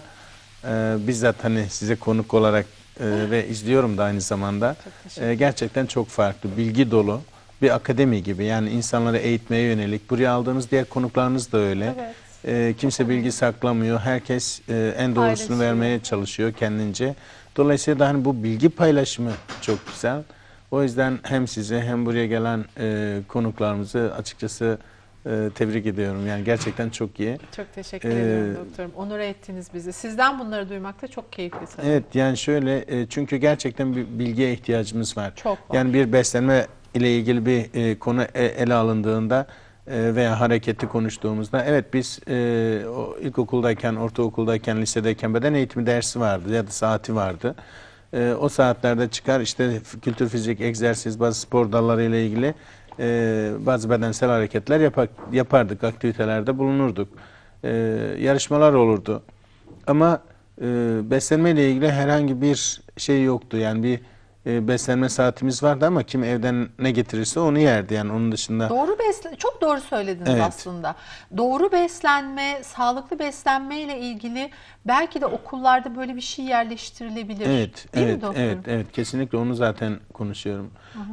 bizzat hani size konuk olarak ve izliyorum da aynı zamanda. Gerçekten çok farklı, bilgi dolu bir akademi gibi. Yani insanları eğitmeye yönelik. Buraya aldığınız diğer konuklarınız da öyle. Evet. Kimse bilgi saklamıyor. Herkes en doğrusunu Paylaşıyor. vermeye çalışıyor kendince. Dolayısıyla da hani bu bilgi paylaşımı çok güzel. O yüzden hem size hem buraya gelen konuklarımızı açıkçası tebrik ediyorum. Yani gerçekten çok iyi. Çok teşekkür ediyorum doktorum. Onur ettiniz bizi. Sizden bunları duymak da çok keyifli tabii. Evet, yani şöyle çünkü gerçekten bir bilgiye ihtiyacımız var. Çok var. Yani bir beslenme ile ilgili bir konu ele alındığında veya hareketi konuştuğumuzda evet biz o ilkokuldayken, ortaokuldayken, lisedeyken beden eğitimi dersi vardı ya da saati vardı. O saatlerde çıkar işte kültür, fizik, egzersiz, bazı spor dalları ile ilgili bazı bedensel hareketler yapardık, aktivitelerde bulunurduk. Yarışmalar olurdu. Ama beslenme ile ilgili herhangi bir şey yoktu. Yani bir beslenme saatimiz vardı ama kim evden ne getirirse onu yerdi. Yani onun dışında. Çok doğru söylediniz Evet. aslında. Doğru beslenme, sağlıklı beslenme ile ilgili belki de okullarda böyle bir şey yerleştirilebilir. Evet, Değil mi evet, doktorum? evet, kesinlikle onu zaten konuşuyorum.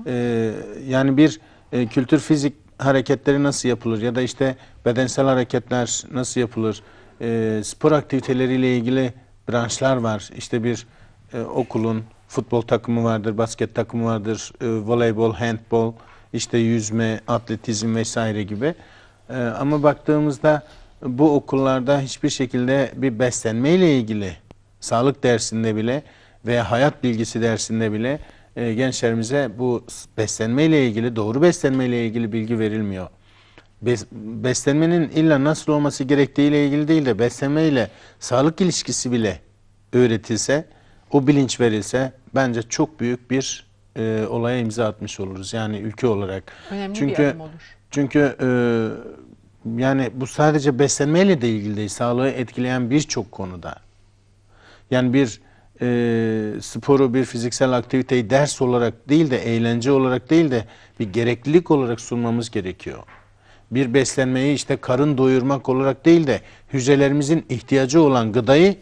Yani bir kültür, fizik hareketleri nasıl yapılır ya da işte bedensel hareketler nasıl yapılır? Spor aktiviteleriyle ilgili branşlar var. İşte bir okulun futbol takımı vardır, basket takımı vardır, voleybol, handbol, işte yüzme, atletizm vesaire gibi. Ama baktığımızda bu okullarda hiçbir şekilde bir beslenme ile ilgili sağlık dersinde bile veya hayat bilgisi dersinde bile gençlerimize bu beslenme ile ilgili, doğru beslenme ile ilgili bilgi verilmiyor. Beslenmenin illa nasıl olması gerektiği ile ilgili değil de beslenme ile sağlık ilişkisi bile öğretilse, o bilinç verilse bence çok büyük bir olaya imza atmış oluruz. Yani ülke olarak. Önemli bir adım olur. Çünkü yani bu sadece beslenmeyle de ilgili değil, sağlığı etkileyen birçok konuda. Yani bir sporu, bir fiziksel aktiviteyi ders olarak değil de, eğlence olarak değil de bir gereklilik olarak sunmamız gerekiyor. Bir beslenmeyi işte karın doyurmak olarak değil de hücrelerimizin ihtiyacı olan gıdayı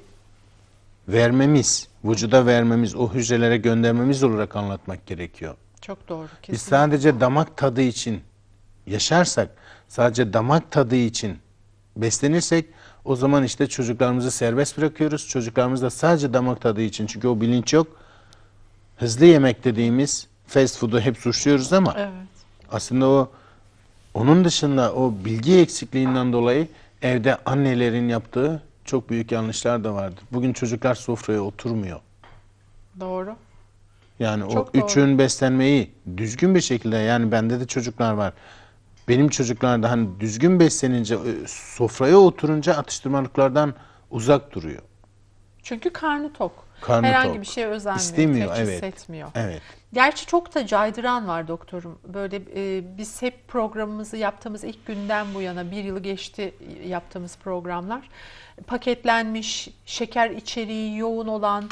vermemiz, vücuda vermemiz, o hücrelere göndermemiz olarak anlatmak gerekiyor. Çok doğru. Biz Kesinlikle. sadece damak tadı için yaşarsak, sadece damak tadı için beslenirsek o zaman işte çocuklarımızı serbest bırakıyoruz. Çocuklarımız da sadece damak tadı için, çünkü o bilinç yok. Hızlı yemek dediğimiz fast food'u hep suçluyoruz ama Evet. aslında onun dışında o bilgi eksikliğinden dolayı evde annelerin yaptığı çok büyük yanlışlar da vardır. Bugün çocuklar sofraya oturmuyor. Doğru. Yani Çok o doğru. üç öğün beslenmeyi düzgün bir şekilde, yani bende de çocuklar var. Benim çocuklar da hani düzgün beslenince, sofraya oturunca atıştırmalıklardan uzak duruyor. Çünkü karnı tok. Karnı Herhangi tok. bir şeye özenmiyor. İstemiyor, ihtiyaç evet. hissetmiyor. Evet. Gerçi çok da caydıran var doktorum. Böyle biz hep programımızı yaptığımız ilk günden bu yana, bir yılı geçti yaptığımız programlar. Paketlenmiş, şeker içeriği yoğun olan,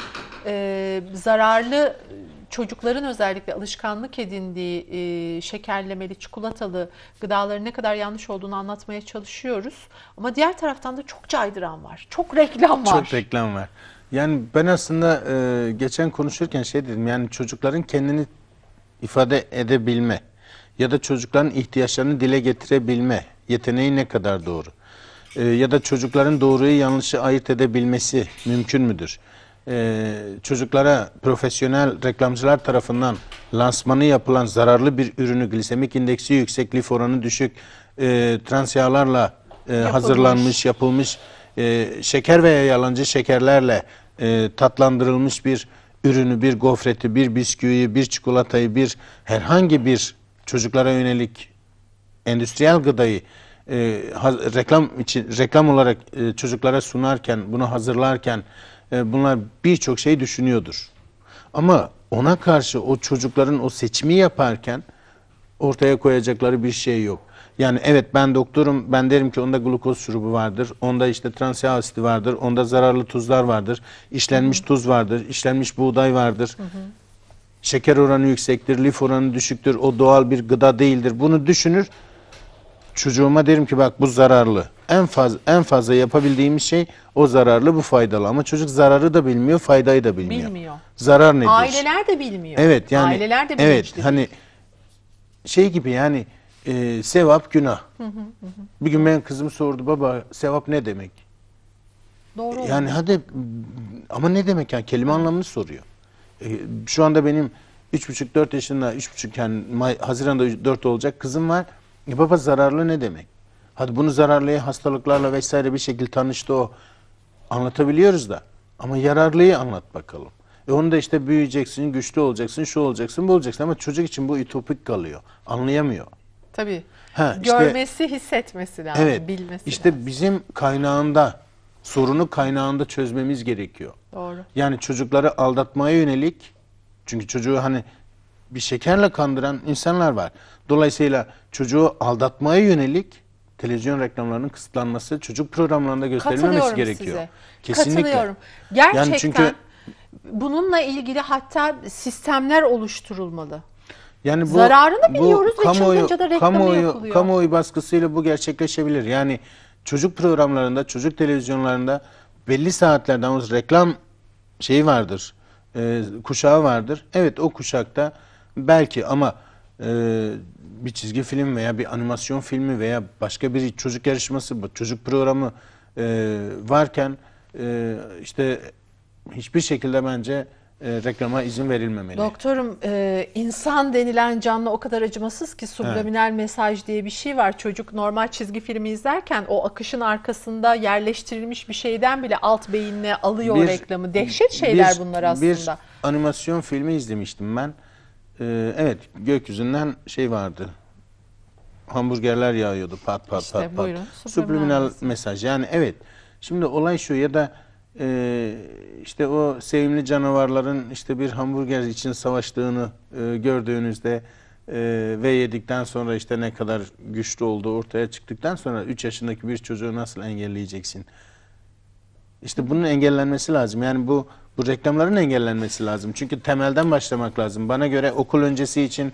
zararlı, çocukların özellikle alışkanlık edindiği şekerlemeli, çikolatalı gıdaların ne kadar yanlış olduğunu anlatmaya çalışıyoruz. Ama diğer taraftan da çok caydıran var. Çok reklam var. Çok reklam var. Yani ben aslında geçen konuşurken şey dedim, yani çocukların kendini ifade edebilme ya da çocukların ihtiyaçlarını dile getirebilme yeteneği ne kadar doğru? Ya da çocukların doğruyu yanlışı ayırt edebilmesi mümkün müdür? Çocuklara profesyonel reklamcılar tarafından lansmanı yapılan zararlı bir ürünü, glisemik indeksi yüksek, lif oranı düşük, trans yağlarla hazırlanmış, yapılmış, şeker veya yalancı şekerlerle tatlandırılmış bir ürünü, bir gofreti, bir bisküviyi, bir çikolatayı, bir herhangi bir çocuklara yönelik endüstriyel gıdayı reklam olarak çocuklara sunarken, bunu hazırlarken bunlar birçok şey düşünüyordur. Ama ona karşı o çocukların o seçimi yaparken ortaya koyacakları bir şey yok. Yani evet, ben doktorum, ben derim ki onda glukoz şurubu vardır, onda işte trans yağ asidi vardır, onda zararlı tuzlar vardır, işlenmiş tuz vardır, işlenmiş buğday vardır. Şeker oranı yüksektir, lif oranı düşüktür, o doğal bir gıda değildir. Bunu düşünür. Çocuğuma derim ki bak bu zararlı. En fazla yapabildiğimiz şey o zararlı, bu faydalı. Ama çocuk zararı da bilmiyor, faydayı da bilmiyor. Bilmiyor. Zarar nedir? Aileler de bilmiyor. Evet, yani Aileler de bilinçli evet, değil. hani şey gibi yani sevap günah. Bir gün benim kızım sordu, baba sevap ne demek? Doğru. Yani hadi ama ne demek yani, kelime anlamını soruyor. Şu anda benim 3,5-4 yaşında, 3,5 yani Haziran'da 4 olacak kızım var. Baba zararlı ne demek? Hadi bunu zararlıya, hastalıklarla vesaire bir şekilde tanıştı o. Anlatabiliyoruz da. Ama yararlıyı anlat bakalım. Onu da işte büyüyeceksin, güçlü olacaksın, şu olacaksın, bu olacaksın. Ama çocuk için bu ütopik kalıyor. Anlayamıyor. Tabii. İşte, görmesi, hissetmesi lazım, evet, bilmesi işte lazım. bizim kaynağında, sorunu kaynağında çözmemiz gerekiyor. Doğru. Yani çocukları aldatmaya yönelik, çünkü çocuğu hani bir şekerle kandıran insanlar var. Dolayısıyla çocuğu aldatmaya yönelik televizyon reklamlarının kısıtlanması, çocuk programlarında gösterilmemesi Katılıyorum gerekiyor. size. Kesinlikle. Katılıyorum. Gerçekten Yani çünkü bununla ilgili hatta sistemler oluşturulmalı. yani bu, Zararını biliyoruz ve kamuoyu, çılgınca da reklamı yapılıyor. kamuoyu baskısıyla bu gerçekleşebilir. Yani çocuk programlarında, çocuk televizyonlarında belli saatlerden o reklam şeyi vardır, kuşağı vardır. Evet, o kuşakta belki ama bir çizgi film veya bir animasyon filmi veya başka bir çocuk yarışması, çocuk programı varken işte hiçbir şekilde bence reklama izin verilmemeli. Doktorum, insan denilen canlı o kadar acımasız ki subliminal mesaj diye bir şey var. Çocuk normal çizgi filmi izlerken o akışın arkasında yerleştirilmiş bir şeyden bile alt beyinle alıyor reklamı. Dehşet şeyler bunlar aslında. Bir animasyon filmi izlemiştim ben. Evet, gökyüzünden şey vardı. Hamburgerler yağıyordu pat pat İşte pat pat. buyurun, Subliminal mesaj. Yani evet. Şimdi olay şu, ya da işte o sevimli canavarların işte bir hamburger için savaştığını gördüğünüzde ve yedikten sonra işte ne kadar güçlü olduğu ortaya çıktıktan sonra 3 yaşındaki bir çocuğu nasıl engelleyeceksin? İşte bunun engellenmesi lazım. Yani bu reklamların engellenmesi lazım. Çünkü temelden başlamak lazım. Bana göre okul öncesi için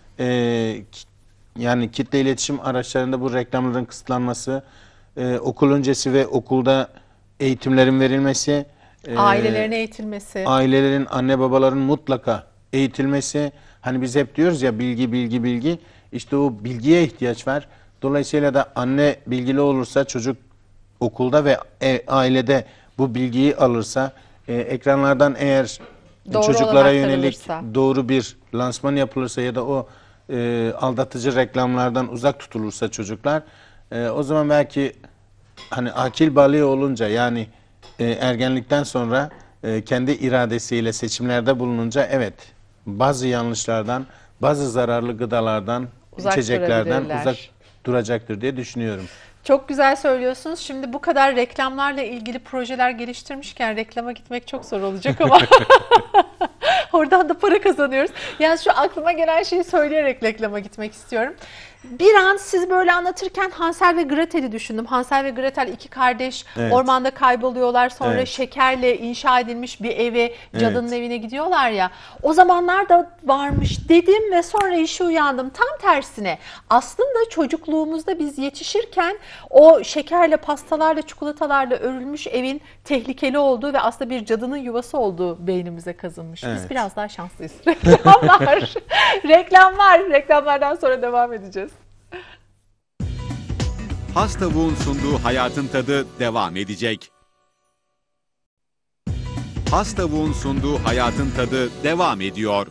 yani kitle iletişim araçlarında bu reklamların kısıtlanması, okul öncesi ve okulda eğitimlerin verilmesi, Ailelerin eğitilmesi. ailelerin, anne babaların mutlaka eğitilmesi. Hani biz hep diyoruz ya, bilgi bilgi bilgi. İşte o bilgiye ihtiyaç var. Dolayısıyla da anne bilgili olursa, çocuk okulda ve ailede bu bilgiyi alırsa, ekranlardan eğer Doğru çocuklara olarak yönelik aktarılırsa. doğru bir lansman yapılırsa ya da o aldatıcı reklamlardan uzak tutulursa çocuklar, o zaman belki hani akil balığı olunca, yani ergenlikten sonra kendi iradesiyle seçimlerde bulununca evet, bazı yanlışlardan, bazı zararlı gıdalardan, Uzak içeceklerden durabilirler. uzak duracaktır diye düşünüyorum. Çok güzel söylüyorsunuz. Şimdi bu kadar reklamlarla ilgili projeler geliştirmişken reklama gitmek çok zor olacak ama oradan da para kazanıyoruz. Yani şu aklıma gelen şeyi söyleyerek reklama gitmek istiyorum. Bir an siz böyle anlatırken Hansel ve Gretel'i düşündüm. Hansel ve Gretel iki kardeş ormanda kayboluyorlar. Sonra şekerle inşa edilmiş bir eve, cadının evine gidiyorlar ya. O zamanlar da varmış dedim ve sonra işe uyandım. Tam tersine. Aslında çocukluğumuzda biz yetişirken o şekerle, pastalarla, çikolatalarla örülmüş evin tehlikeli olduğu ve aslında bir cadının yuvası olduğu beynimize kazınmış. Biz biraz daha şanslıyız. Reklamlar. Reklamlar. Reklamlardan sonra devam edeceğiz. Has tavuğun sunduğu Hayatın Tadı devam edecek. Has tavuğun sunduğu Hayatın Tadı devam ediyor.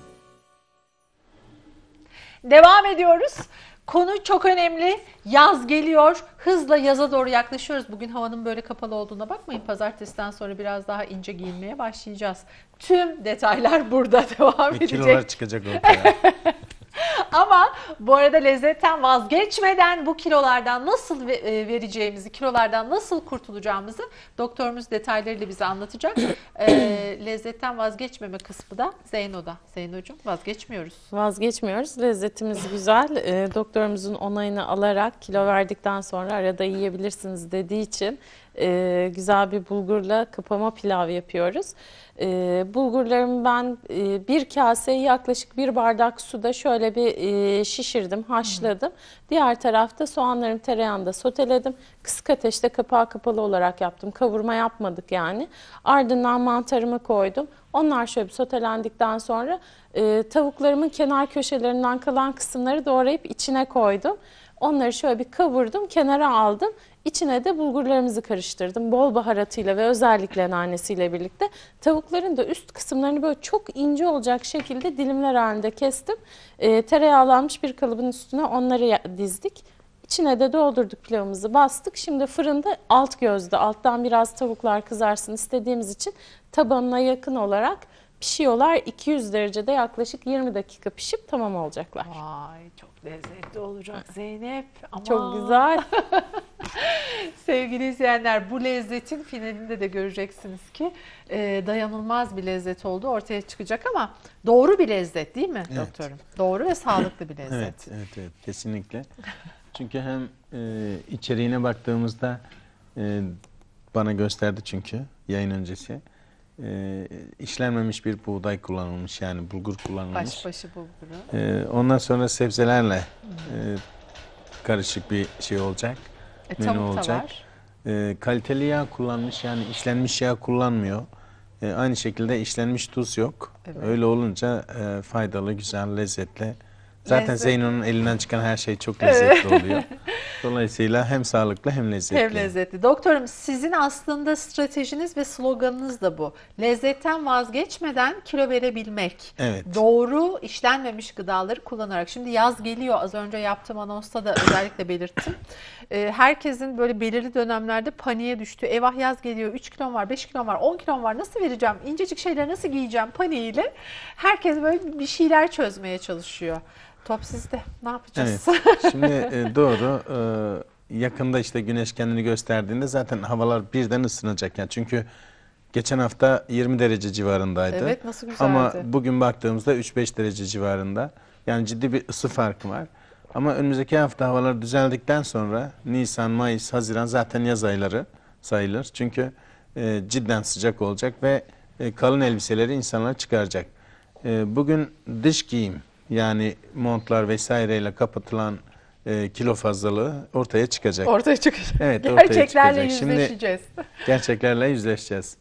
Devam ediyoruz. Konu çok önemli. Yaz geliyor. Hızla yaza doğru yaklaşıyoruz. Bugün havanın böyle kapalı olduğuna bakmayın. Pazartesiden sonra biraz daha ince giyinmeye başlayacağız. Tüm detaylar burada devam edecek. Kilolar çıkacak ortaya. Ama bu arada lezzetten vazgeçmeden bu kilolardan nasıl vereceğimizi, kilolardan nasıl kurtulacağımızı doktorumuz detaylarıyla bize anlatacak. Lezzetten vazgeçmeme kısmı da Zeyno'da. Zeyno'cum vazgeçmiyoruz. Vazgeçmiyoruz. Lezzetimiz güzel. Doktorumuzun onayını alarak kilo verdikten sonra arada yiyebilirsiniz dediği için güzel bir bulgurla kapama pilav yapıyoruz. Bulgurlarımı ben bir kaseye yaklaşık 1 bardak suda şöyle bir şişirdim, haşladım. Diğer tarafta soğanlarımı tereyağında soteledim. Kısık ateşte kapağı kapalı olarak yaptım. Kavurma yapmadık yani. Ardından mantarımı koydum. Onlar şöyle bir sotelendikten sonra tavuklarımın kenar köşelerinden kalan kısımları doğrayıp içine koydum. Onları şöyle bir kavurdum, kenara aldım. İçine de bulgurlarımızı karıştırdım. Bol baharatıyla ve özellikle nanesiyle birlikte. Tavukların da üst kısımlarını böyle çok ince olacak şekilde dilimler halinde kestim. Tereyağlanmış bir kalıbın üstüne onları dizdik. İçine de doldurduk, pilavımızı bastık. Şimdi fırında alt gözde, alttan biraz tavuklar kızarsın istediğimiz için tabanına yakın olarak pişiyorlar. 200 derecede yaklaşık 20 dakika pişip tamam olacaklar. Vay çok lezzetli olacak Zeynep. Aman. Çok güzel. Sevgili izleyenler, bu lezzetin finalinde de göreceksiniz ki dayanılmaz bir lezzet olduğu ortaya çıkacak ama doğru bir lezzet değil mi doktorum? Doğru ve sağlıklı bir lezzet. Evet, kesinlikle. Çünkü hem içeriğine baktığımızda bana gösterdi çünkü yayın öncesi. İşlenmemiş bir buğday kullanılmış, yani bulgur kullanılmış. Başbaşı bulguru. Ondan sonra sebzelerle karışık bir şey olacak. Menü Tavuk olacak. da var. Kaliteli yağ kullanmış, yani işlenmiş yağ kullanmıyor. Aynı şekilde işlenmiş tuz yok. Evet. Öyle olunca faydalı, güzel, lezzetli. Zaten Lezzet. Zeyno'nun elinden çıkan her şey çok lezzetli oluyor. Dolayısıyla hem sağlıklı hem lezzetli. Hem lezzetli. Doktorum, sizin aslında stratejiniz ve sloganınız da bu. Lezzetten vazgeçmeden kilo verebilmek. Evet. Doğru işlenmemiş gıdaları kullanarak. Şimdi yaz geliyor. Az önce yaptığım anonsta da özellikle belirttim. Herkesin böyle belirli dönemlerde paniğe düştü. Eyvah yaz geliyor. 3 kilom var, 5 kilom var, 10 kilom var. Nasıl vereceğim? İncecik şeyleri nasıl giyeceğim paniğiyle. Herkes böyle bir şeyler çözmeye çalışıyor. Top sizde. Ne yapacağız? Evet. Şimdi doğru. Yakında işte güneş kendini gösterdiğinde zaten havalar birden ısınacak. Yani çünkü geçen hafta 20 derece civarındaydı. Evet, nasıl güzeldi. Ama bugün baktığımızda 3-5 derece civarında. Yani ciddi bir ısı farkı var. Ama önümüzdeki hafta havalar düzeldikten sonra Nisan, Mayıs, Haziran zaten yaz ayları sayılır. Çünkü cidden sıcak olacak ve kalın elbiseleri insanlar çıkaracak. Bugün dış giyim, yani montlar vesaireyle kapatılan kilo fazlalığı ortaya çıkacak. Ortaya çıkacak. Evet, ortaya Gerçeklerle çıkacak. yüzleşeceğiz. Gerçeklerle yüzleşeceğiz.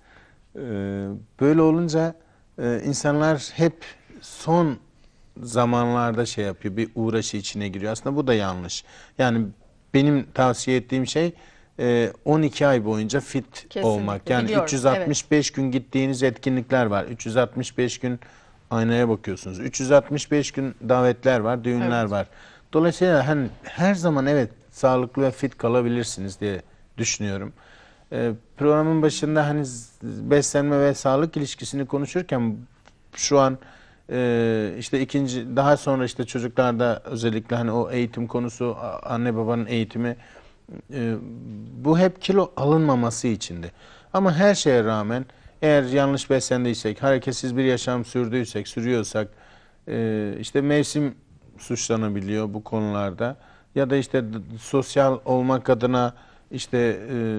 Böyle olunca insanlar hep son zamanlarda şey yapıyor, bir uğraşı içine giriyor. Aslında bu da yanlış. Yani benim tavsiye ettiğim şey 12 ay boyunca fit Kesinlikle, olmak. Yani biliyorum, 365 gün gittiğiniz etkinlikler var. 365 gün aynaya bakıyorsunuz. 365 gün davetler var, düğünler Evet. var. Dolayısıyla hani her zaman evet sağlıklı ve fit kalabilirsiniz diye düşünüyorum. Programın başında hani beslenme ve sağlık ilişkisini konuşurken şu an işte ikinci, daha sonra işte çocuklarda özellikle hani o eğitim konusu, anne babanın eğitimi, bu hep kilo alınmaması içindi. Ama her şeye rağmen eğer yanlış beslendiysek, hareketsiz bir yaşam sürüyorsak, işte mevsim suçlanabiliyor bu konularda. Ya da işte sosyal olmak adına işte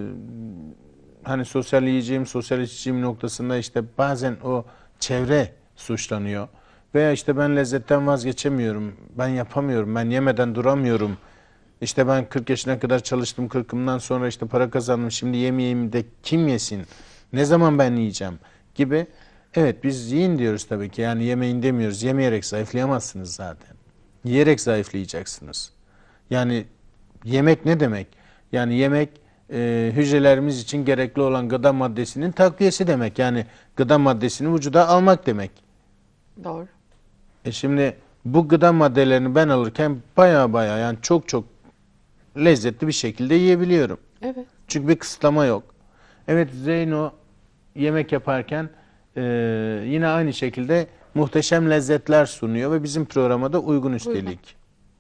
hani sosyal yiyeceğim, sosyal içeceğim noktasında işte bazen o çevre suçlanıyor. Veya işte ben lezzetten vazgeçemiyorum, ben yapamıyorum, ben yemeden duramıyorum. İşte ben 40 yaşına kadar çalıştım, 40'ımdan sonra işte para kazandım, şimdi yemeyeyim de kim yesin? Ne zaman ben yiyeceğim? Gibi. Evet, biz yiyin diyoruz tabii ki, yani yemeyin demiyoruz. Yemeyerek zayıflayamazsınız zaten. Yiyerek zayıflayacaksınız. Yani yemek ne demek? Yani yemek hücrelerimiz için gerekli olan gıda maddesinin takviyesi demek. Yani gıda maddesini vücuda almak demek. Doğru. Şimdi bu gıda maddelerini ben alırken baya yani çok lezzetli bir şekilde yiyebiliyorum. Evet. Çünkü bir kısıtlama yok. Evet, Zeyno yemek yaparken yine aynı şekilde muhteşem lezzetler sunuyor ve bizim programa da uygun üstelik.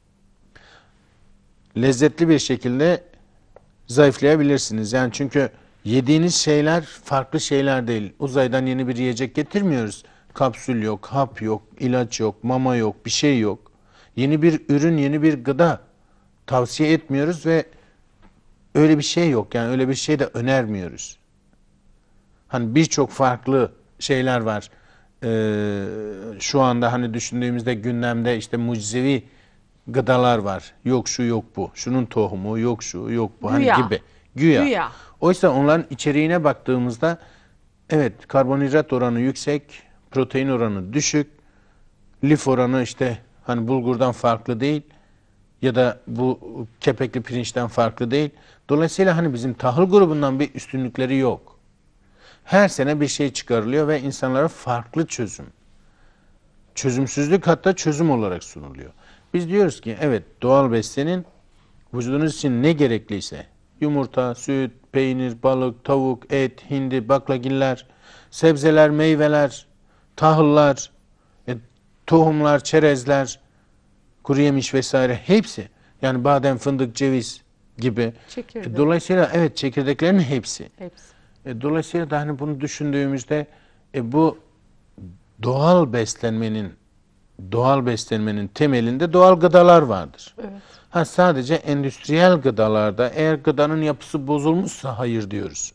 Lezzetli bir şekilde zayıflayabilirsiniz. Yani çünkü yediğiniz şeyler farklı şeyler değil. Uzaydan yeni bir yiyecek getirmiyoruz. Kapsül yok, hap yok, ilaç yok, mama yok, bir şey yok. Yeni bir ürün, yeni bir gıda tavsiye etmiyoruz ve öyle bir şey yok. Yani öyle bir şey de önermiyoruz. Hani birçok farklı şeyler var. Şu anda hani düşündüğümüzde gündemde işte mucizevi gıdalar var. Yok şu yok bu. Şunun tohumu yok şu yok bu. Güya. Hani gibi. Güya. Güya. Oysa onların içeriğine baktığımızda evet karbonhidrat oranı yüksek, protein oranı düşük, lif oranı işte hani bulgurdan farklı değil ya da bu kepekli pirinçten farklı değil. Dolayısıyla hani bizim tahıl grubundan bir üstünlükleri yok. Her sene bir şey çıkarılıyor ve insanlara farklı çözüm. Çözümsüzlük hatta çözüm olarak sunuluyor. Biz diyoruz ki evet doğal beslenin, vücudunuz için ne gerekliyse yumurta, süt, peynir, balık, tavuk, et, hindi, baklagiller, sebzeler, meyveler, tahıllar, tohumlar, çerezler, kuru yemiş vesaire hepsi. Yani badem, fındık, ceviz gibi. Çekirdek. Dolayısıyla evet çekirdeklerin hepsi. Hepsi. Dolayısıyla da hani bunu düşündüğümüzde bu doğal beslenmenin temelinde doğal gıdalar vardır. Evet. Ha sadece endüstriyel gıdalarda eğer gıdanın yapısı bozulmuşsa hayır diyoruz.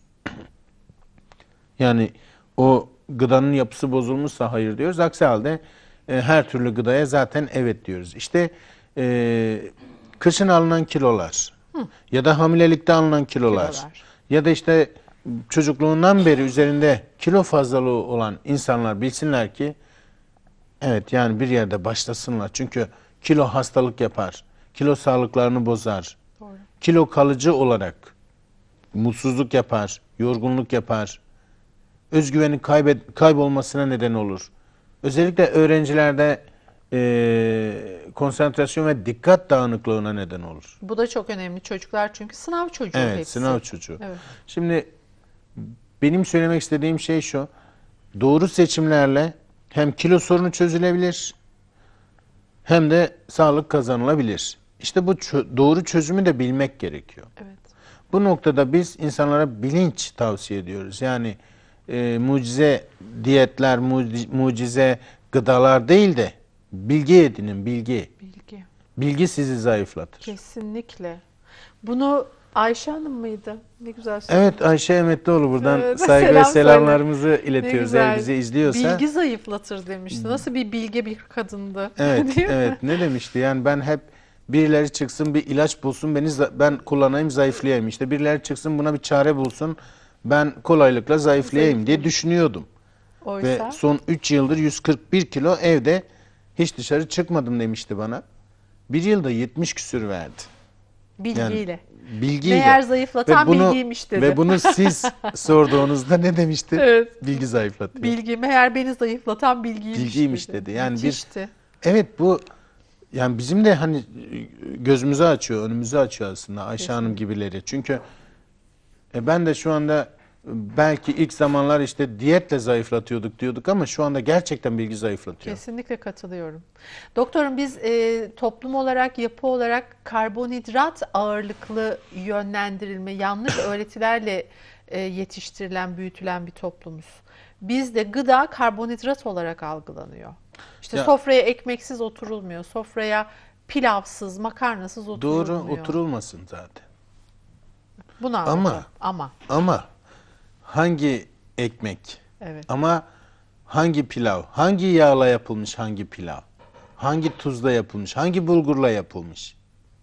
Yani o gıdanın yapısı bozulmuşsa hayır diyoruz. Aksi halde her türlü gıdaya zaten evet diyoruz. İşte kışın alınan kilolar ya da hamilelikte alınan kilolar ya da işte çocukluğundan beri üzerinde kilo fazlalığı olan insanlar bilsinler ki evet yani bir yerde başlasınlar. Çünkü kilo hastalık yapar. Kilo sağlıklarını bozar. Doğru. Kilo kalıcı olarak mutsuzluk yapar, yorgunluk yapar. Özgüvenin kaybolmasına neden olur. Özellikle öğrencilerde konsantrasyon ve dikkat dağınıklığına neden olur. Bu da çok önemli. Çocuklar çünkü sınav çocuğu Evet, hepsi. sınav çocuğu. Evet. Şimdi benim söylemek istediğim şey şu. Doğru seçimlerle hem kilo sorunu çözülebilir hem de sağlık kazanılabilir. İşte bu doğru çözümü de bilmek gerekiyor. Evet. Bu noktada biz insanlara bilinç tavsiye ediyoruz. Yani mucize diyetler, mucize gıdalar değil de bilgi edinin, bilgi. Bilgi. Bilgi sizi zayıflatır. Kesinlikle. Bunu Ayşe Hanım mıydı? Ne güzel söyledin. Evet Ayşe Emetlioğlu buradan Evet, saygı ve selam selamlarımızı Ne iletiyoruz güzel. eğer bizi izliyorsa. Bilgi zayıflatır demişti. Nasıl bir bilge bir kadındı. Evet, Değil mi? evet. Ne demişti? Yani ben hep birileri çıksın bir ilaç bulsun ben kullanayım zayıflayayım. İşte birileri çıksın buna bir çare bulsun ben kolaylıkla zayıflayayım diye düşünüyordum. Oysa Ve son 3 yıldır 141 kilo evde hiç dışarı çıkmadım demişti bana. Bir yılda 70 küsür verdi. bilgiyle. Bilgiyle. Meğer zayıflatan Ve bunu- bilgiymiş dedi. Ve bunu siz sorduğunuzda ne demişti? Evet. Bilgi zayıflatıyor. Bilgi meğer beni zayıflatan bilgiymiş dedi. Yani Müthişti. Evet bu yani bizim de hani gözümüzü açıyor, önümüzü açıyor aslında Ayşe Hanım gibileri. Çünkü ben de şu anda belki ilk zamanlar işte diyetle zayıflatıyorduk diyorduk ama şu anda gerçekten bilgi zayıflatıyor. Kesinlikle katılıyorum. Doktorum biz toplum olarak, yapı olarak karbonhidrat ağırlıklı yönlendirilme, yanlış öğretilerle yetiştirilen, büyütülen bir toplumuz. Bizde gıda karbonhidrat olarak algılanıyor. İşte Ya- sofraya ekmeksiz oturulmuyor. Sofraya pilavsız, makarnasız oturulmuyor. Doğru oturulmasın zaten. Bunu Ama- anladım. Ama hangi ekmek? Evet. Ama hangi pilav? Hangi yağla yapılmış hangi pilav? Hangi tuzla yapılmış? Hangi bulgurla yapılmış?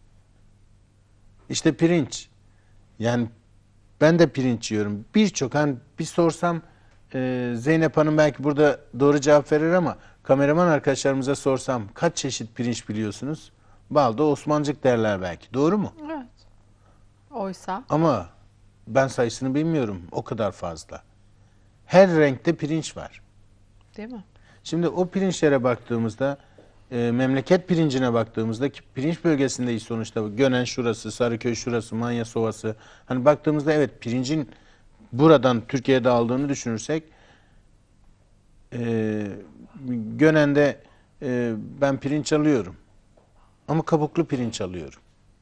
İşte pirinç. Yani ben de pirinç yiyorum. Birçok hani bir sorsam Zeynep Hanım belki burada doğru cevap verir ama kameraman arkadaşlarımıza sorsam kaç çeşit pirinç biliyorsunuz? Balda Osmancık derler belki. Doğru mu? Evet. Oysa Ama ben sayısını bilmiyorum. O kadar fazla. Her renkte pirinç var. değil mi? Şimdi o pirinçlere baktığımızda memleket pirincine baktığımızda ki pirinç bölgesindeyiz sonuçta. Gönen şurası, Sarıköy şurası, Manyas Ovası. Hani baktığımızda evet pirincin buradan Türkiye'de aldığını düşünürsek Gönen'de ben pirinç alıyorum. Ama kabuklu pirinç alıyorum.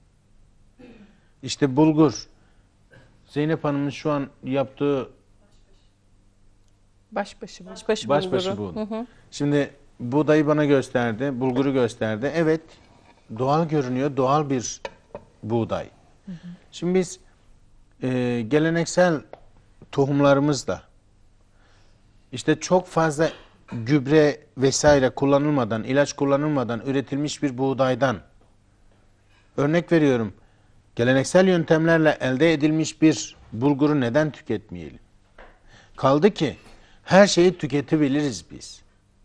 İşte bulgur. Zeynep Hanım'ın şu an yaptığı Başbaşı bu. başbaşı bu. Şimdi buğdayı bana gösterdi, bulguru gösterdi. Evet, doğal görünüyor, doğal bir buğday. Şimdi biz geleneksel tohumlarımızla işte çok fazla gübre vesaire kullanılmadan, ilaç kullanılmadan üretilmiş bir buğdaydan, örnek veriyorum, geleneksel yöntemlerle elde edilmiş bir bulguru neden tüketmeyelim? Kaldı ki her şeyi tüketebiliriz biz.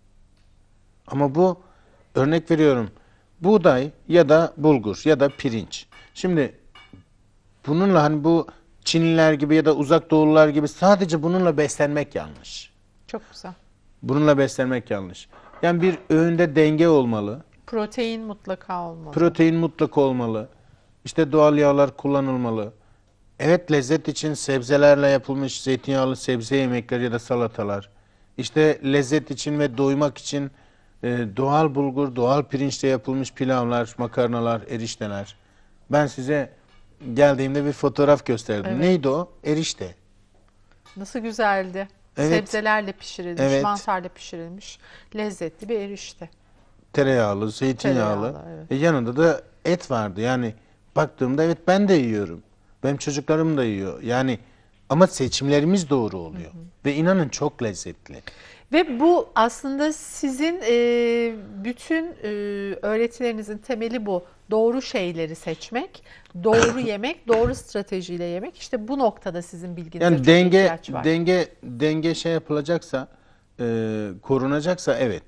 Ama bu, örnek veriyorum, buğday ya da bulgur ya da pirinç. Şimdi bununla hani bu Çinliler gibi ya da Uzak Doğulular gibi sadece bununla beslenmek yanlış. Çok güzel. Bununla beslenmek yanlış. Yani bir öğünde denge olmalı. Protein mutlaka olmalı. Protein mutlaka olmalı. İşte doğal yağlar kullanılmalı. Evet, lezzet için sebzelerle yapılmış zeytinyağlı sebze yemekleri ya da salatalar. İşte lezzet için ve doymak için doğal bulgur, doğal pirinçle yapılmış pilavlar, makarnalar, erişteler. Ben size geldiğimde bir fotoğraf gösterdim. Evet. Neydi o? Erişte. Nasıl güzeldi. Evet. Sebzelerle pişirilmiş, Evet. mantarla pişirilmiş. Lezzetli bir erişte. Tereyağlı, zeytinyağlı. Tereyağlı, evet. Yanında da et vardı. Yani baktığımda evet, ben de yiyorum. Benim çocuklarım da yiyor. Yani ama seçimlerimiz doğru oluyor. Ve inanın çok lezzetli. Ve bu aslında sizin bütün öğretilerinizin temeli bu. Doğru şeyleri seçmek, doğru yemek, doğru stratejiyle yemek. İşte bu noktada sizin bilginize Yani çok denge ihtiyaç var. denge şey yapılacaksa, korunacaksa evet.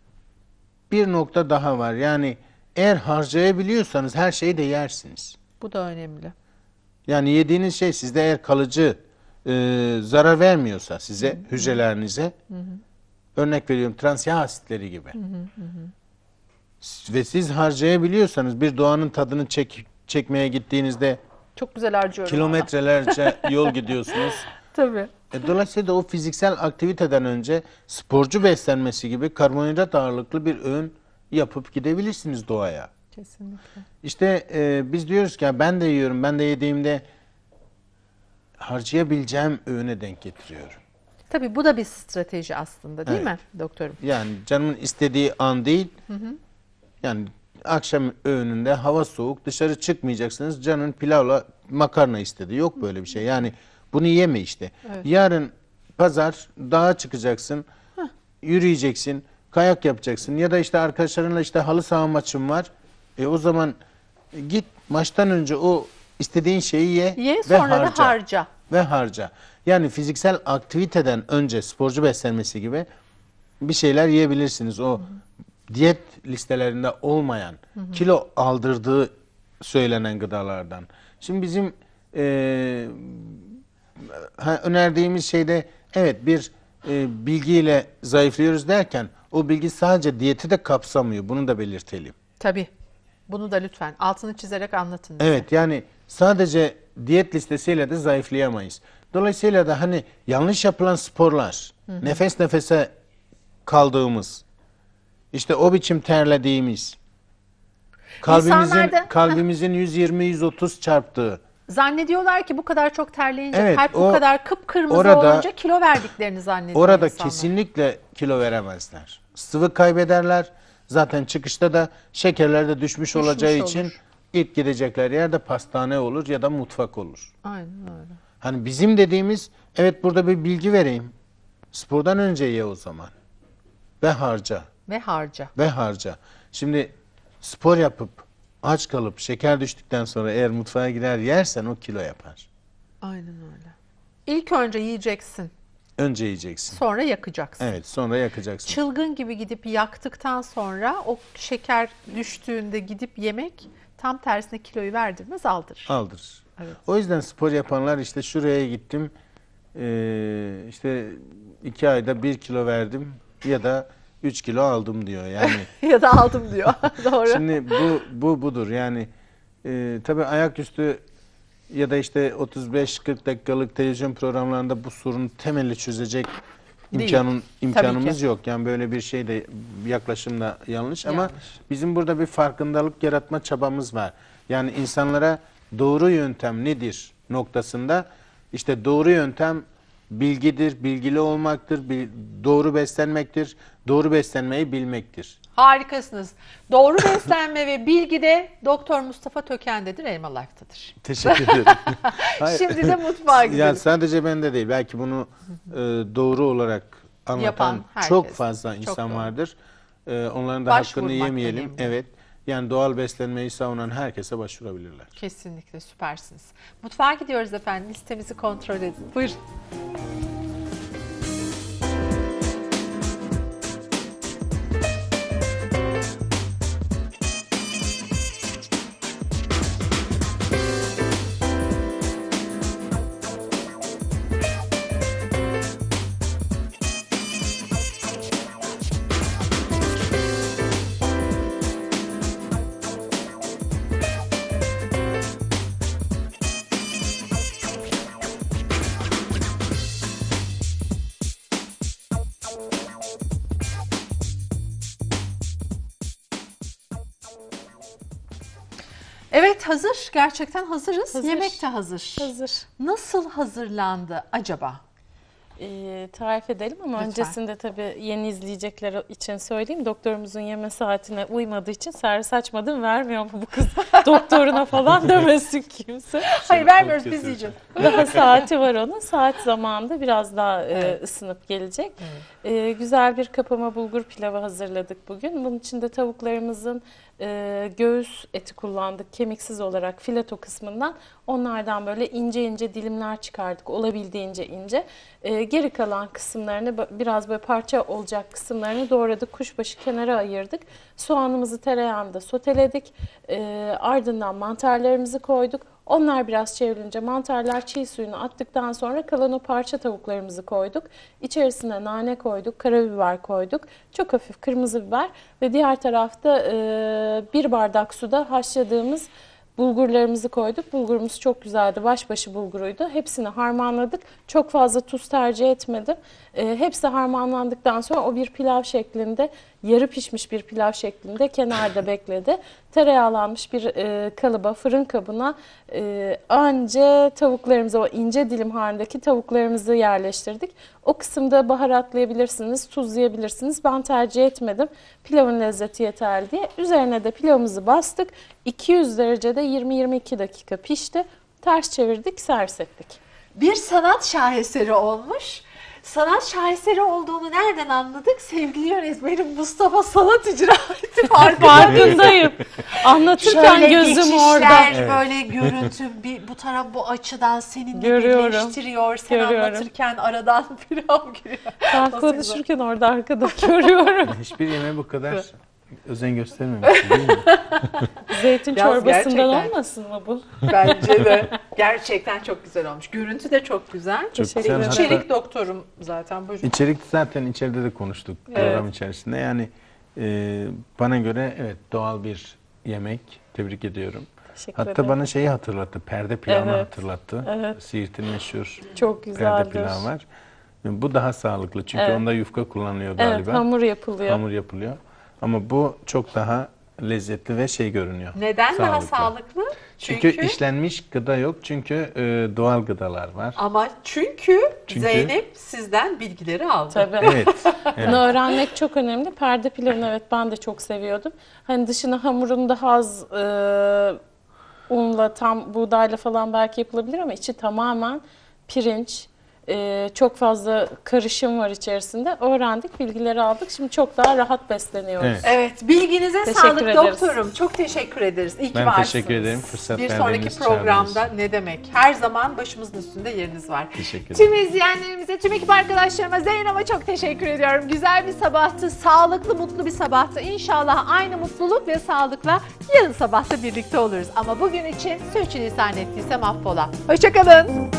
Bir nokta daha var. Yani eğer harcayabiliyorsanız her şeyi de yersiniz. Bu da önemli. Yani yediğiniz şey sizde eğer kalıcı zarar vermiyorsa size, hücrelerinize, örnek veriyorum trans yağ asitleri gibi. Ve siz harcayabiliyorsanız, bir doğanın tadını çekmeye gittiğinizde Çok güzel harcıyorum. kilometrelerce yol gidiyorsunuz. Tabii. Dolayısıyla o fiziksel aktiviteden önce sporcu beslenmesi gibi karbonhidrat ağırlıklı bir öğün yapıp gidebilirsiniz doğaya. Kesinlikle. İşte biz diyoruz ki ya ben de yiyorum, ben de yediğimde harcayabileceğim öğüne denk getiriyorum. Tabii bu da bir strateji aslında değil Evet. mi doktorum? Yani canımın istediği an değil, yani akşam öğününde hava soğuk, dışarı çıkmayacaksınız, canın pilavla makarna istedi. Yok böyle bir şey. Yani bunu yeme işte. Evet. Yarın pazar dağa çıkacaksın, yürüyeceksin, kayak yapacaksın ya da işte arkadaşlarınla işte halı saha maçın var. O zaman git maçtan önce o istediğin şeyi ye Ye ve sonra harca. da harca. Ve harca. Yani fiziksel aktiviteden önce sporcu beslenmesi gibi bir şeyler yiyebilirsiniz. O diyet listelerinde olmayan, kilo aldırdığı söylenen gıdalardan. Şimdi bizim önerdiğimiz şeyde evet bir bilgiyle zayıflıyoruz derken o bilgi sadece diyeti de kapsamıyor. Bunu da belirtelim. Tabii. Bunu da lütfen altını çizerek anlatın bize. Evet, yani sadece diyet listesiyle de zayıflayamayız. Dolayısıyla da hani yanlış yapılan sporlar, nefes nefese kaldığımız, işte o biçim terlediğimiz, İnsanlarda- kalbimizin 120-130 çarptığı. Zannediyorlar ki bu kadar çok terleyince, Evet, kalp bu o- kadar kıpkırmızı orada- olunca kilo verdiklerini zannediyor Orada insanlar. kesinlikle kilo veremezler. Sıvı kaybederler. Zaten çıkışta da şekerler de düşmüş olacağı için olur. ilk gidecekleri yer de pastane olur ya da mutfak olur. Aynen öyle. Hani bizim dediğimiz, evet burada bir bilgi vereyim. Spordan önce ye o zaman. Ve harca. Ve harca. Ve harca. Şimdi spor yapıp aç kalıp şeker düştükten sonra eğer mutfağa girer yersen o kilo yapar. Aynen öyle. İlk önce yiyeceksin, Önce yiyeceksin. sonra yakacaksın. Evet, sonra yakacaksın. Çılgın gibi gidip yaktıktan sonra o şeker düştüğünde gidip yemek tam tersine kiloyu verdirmez, aldırır. Aldırır. Evet. O yüzden spor yapanlar işte şuraya gittim, işte 2 ayda 1 kilo verdim ya da 3 kilo aldım diyor. Yani Ya da aldım diyor. Doğru. şimdi bu budur. Yani tabii ayaküstü ya da işte 35-40 dakikalık televizyon programlarında bu sorunu temelli çözecek imkanımız yok. Yani böyle bir şey de yaklaşım da yanlış ama bizim burada bir farkındalık yaratma çabamız var. Yani insanlara doğru yöntem nedir noktasında işte doğru yöntem bilgidir, bilgili olmaktır, doğru beslenmektir, doğru beslenmeyi bilmektir. Harikasınız. Doğru beslenme ve bilgi de Doktor Mustafa Töken'dedir, Elma Life'tadır. Teşekkür ederim. Hayır. Şimdi de mutfağa gidelim. Yani sadece bende değil. Belki bunu doğru olarak anlatan Yapan herkes. çok fazla Çok insan doğru. vardır. Onların da Başvurmak hakkını yemeyelim. önemli. Evet. Yani doğal beslenmeyi savunan herkese başvurabilirler. Kesinlikle süpersiniz. Mutfağa gidiyoruz efendim. Listemizi kontrol edin. Buyurun. Evet, hazır. Gerçekten hazırız. Hazır. Yemek de hazır. Hazır. Nasıl hazırlandı acaba? Tarif edelim ama Lütfen. öncesinde tabii yeni izleyecekler için söyleyeyim. Doktorumuzun yeme saatine uymadığı için servis açmadım, vermiyor mu bu kız doktoruna falan demesin kimse. Hayır, vermiyoruz, biz yiyeceğiz. Daha saati var onun. Saat zamanında biraz daha ısınıp gelecek. Güzel bir kapama bulgur pilavı hazırladık bugün. Bunun için de tavuklarımızın göğüs eti kullandık. Kemiksiz olarak fileto kısmından. Onlardan böyle ince ince dilimler çıkardık. Olabildiğince ince. Geri kalan kısımlarını biraz böyle parça olacak kısımlarını doğradık. Kuşbaşı kenara ayırdık. Soğanımızı tereyağında soteledik. Ardından mantarlarımızı koyduk. Onlar biraz çevrilince mantarlar çiğ suyunu attıktan sonra kalan o parça tavuklarımızı koyduk. İçerisine nane koyduk, karabiber koyduk. Çok hafif kırmızı biber ve diğer tarafta 1 bardak suda haşladığımız bulgurlarımızı koyduk. Bulgurumuz çok güzeldi. Başbaşı bulguruydu. Hepsini harmanladık. Çok fazla tuz tercih etmedim. Hepsi harmanlandıktan sonra o bir pilav şeklinde, yarı pişmiş bir pilav şeklinde kenarda bekledi. Tereyağlanmış bir kalıba, fırın kabına önce tavuklarımızı, o ince dilim halindeki tavuklarımızı yerleştirdik. O kısımda baharatlayabilirsiniz, tuzlayabilirsiniz. Ben tercih etmedim. Pilavın lezzeti yeterli diye. Üzerine de pilavımızı bastık. 200 derecede 20-22 dakika pişti. Ters çevirdik, servis ettik. Bir sanat şaheseri olmuş. Sanat şaheseri olduğunu nereden anladık? Sevgili yönetmenim Mustafa sanat icra etti. Farkındayım. Anlatırken Şöyle gözüm geçişler, orada. böyle görüntü bu taraf bu açıdan seninle Görüyorum. birleştiriyor. Sen Görüyorum. anlatırken aradan pilav giriyor. Ben Nasıl konuşurken orada arkada görüyorum. Hiçbir yemeğe bu kadar özen göstermemiş değil mi? Zeytin Yalnız çorbasından gerçekten. olmasın mı bu? Bence de. Gerçekten çok güzel olmuş. Görüntü de çok güzel. Teşekkür güzel. ederim. İçerik doktorum zaten. Buyurun. İçerik zaten içeride de konuştuk program içerisinde. Yani bana göre evet doğal bir yemek. Tebrik ediyorum. Teşekkür Hatta ederim. bana şeyi hatırlattı. Perde pilavını Evet. hatırlattı. Evet. Siirt'in meşhur Çok perde güzeldir. pilavı var. Bu daha sağlıklı çünkü Evet. onda yufka kullanılıyor Evet, galiba. hamur yapılıyor. Hamur yapılıyor. Ama bu çok daha lezzetli ve şey görünüyor. Neden daha sağlıklı? Çünkü işlenmiş gıda yok. Çünkü doğal gıdalar var. Ama çünkü Çünkü- Zeynep sizden bilgileri aldı. Tabii. Evet. Bunu öğrenmek çok önemli. Perde pilavını evet ben de çok seviyordum. Hani dışına hamurun daha az unla, tam buğdayla falan belki yapılabilir ama içi tamamen pirinç. Çok fazla karışım var içerisinde. Öğrendik, bilgileri aldık. Şimdi çok daha rahat besleniyoruz. Evet. Evet, bilginize Teşekkür sağlık ederiz. doktorum. Çok teşekkür ederiz. İyi ki Ben varsınız. teşekkür ederim. Fırsat Bir verdiğiniz, sonraki programda çağırdığınız. ne demek? Her zaman başımızın üstünde yeriniz var. Teşekkür Tüm izleyenlerimize, tüm ekip arkadaşlarıma, Zeynep'e çok teşekkür ediyorum. Güzel bir sabahtı, sağlıklı, mutlu bir sabahtı. İnşallah aynı mutluluk ve sağlıkla yarın sabah da birlikte oluruz. Ama bugün için sürçülisan ettiysem affola. Hoşçakalın.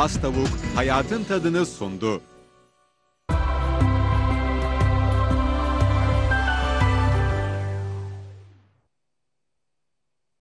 Has Tavuk hayatın tadını sundu.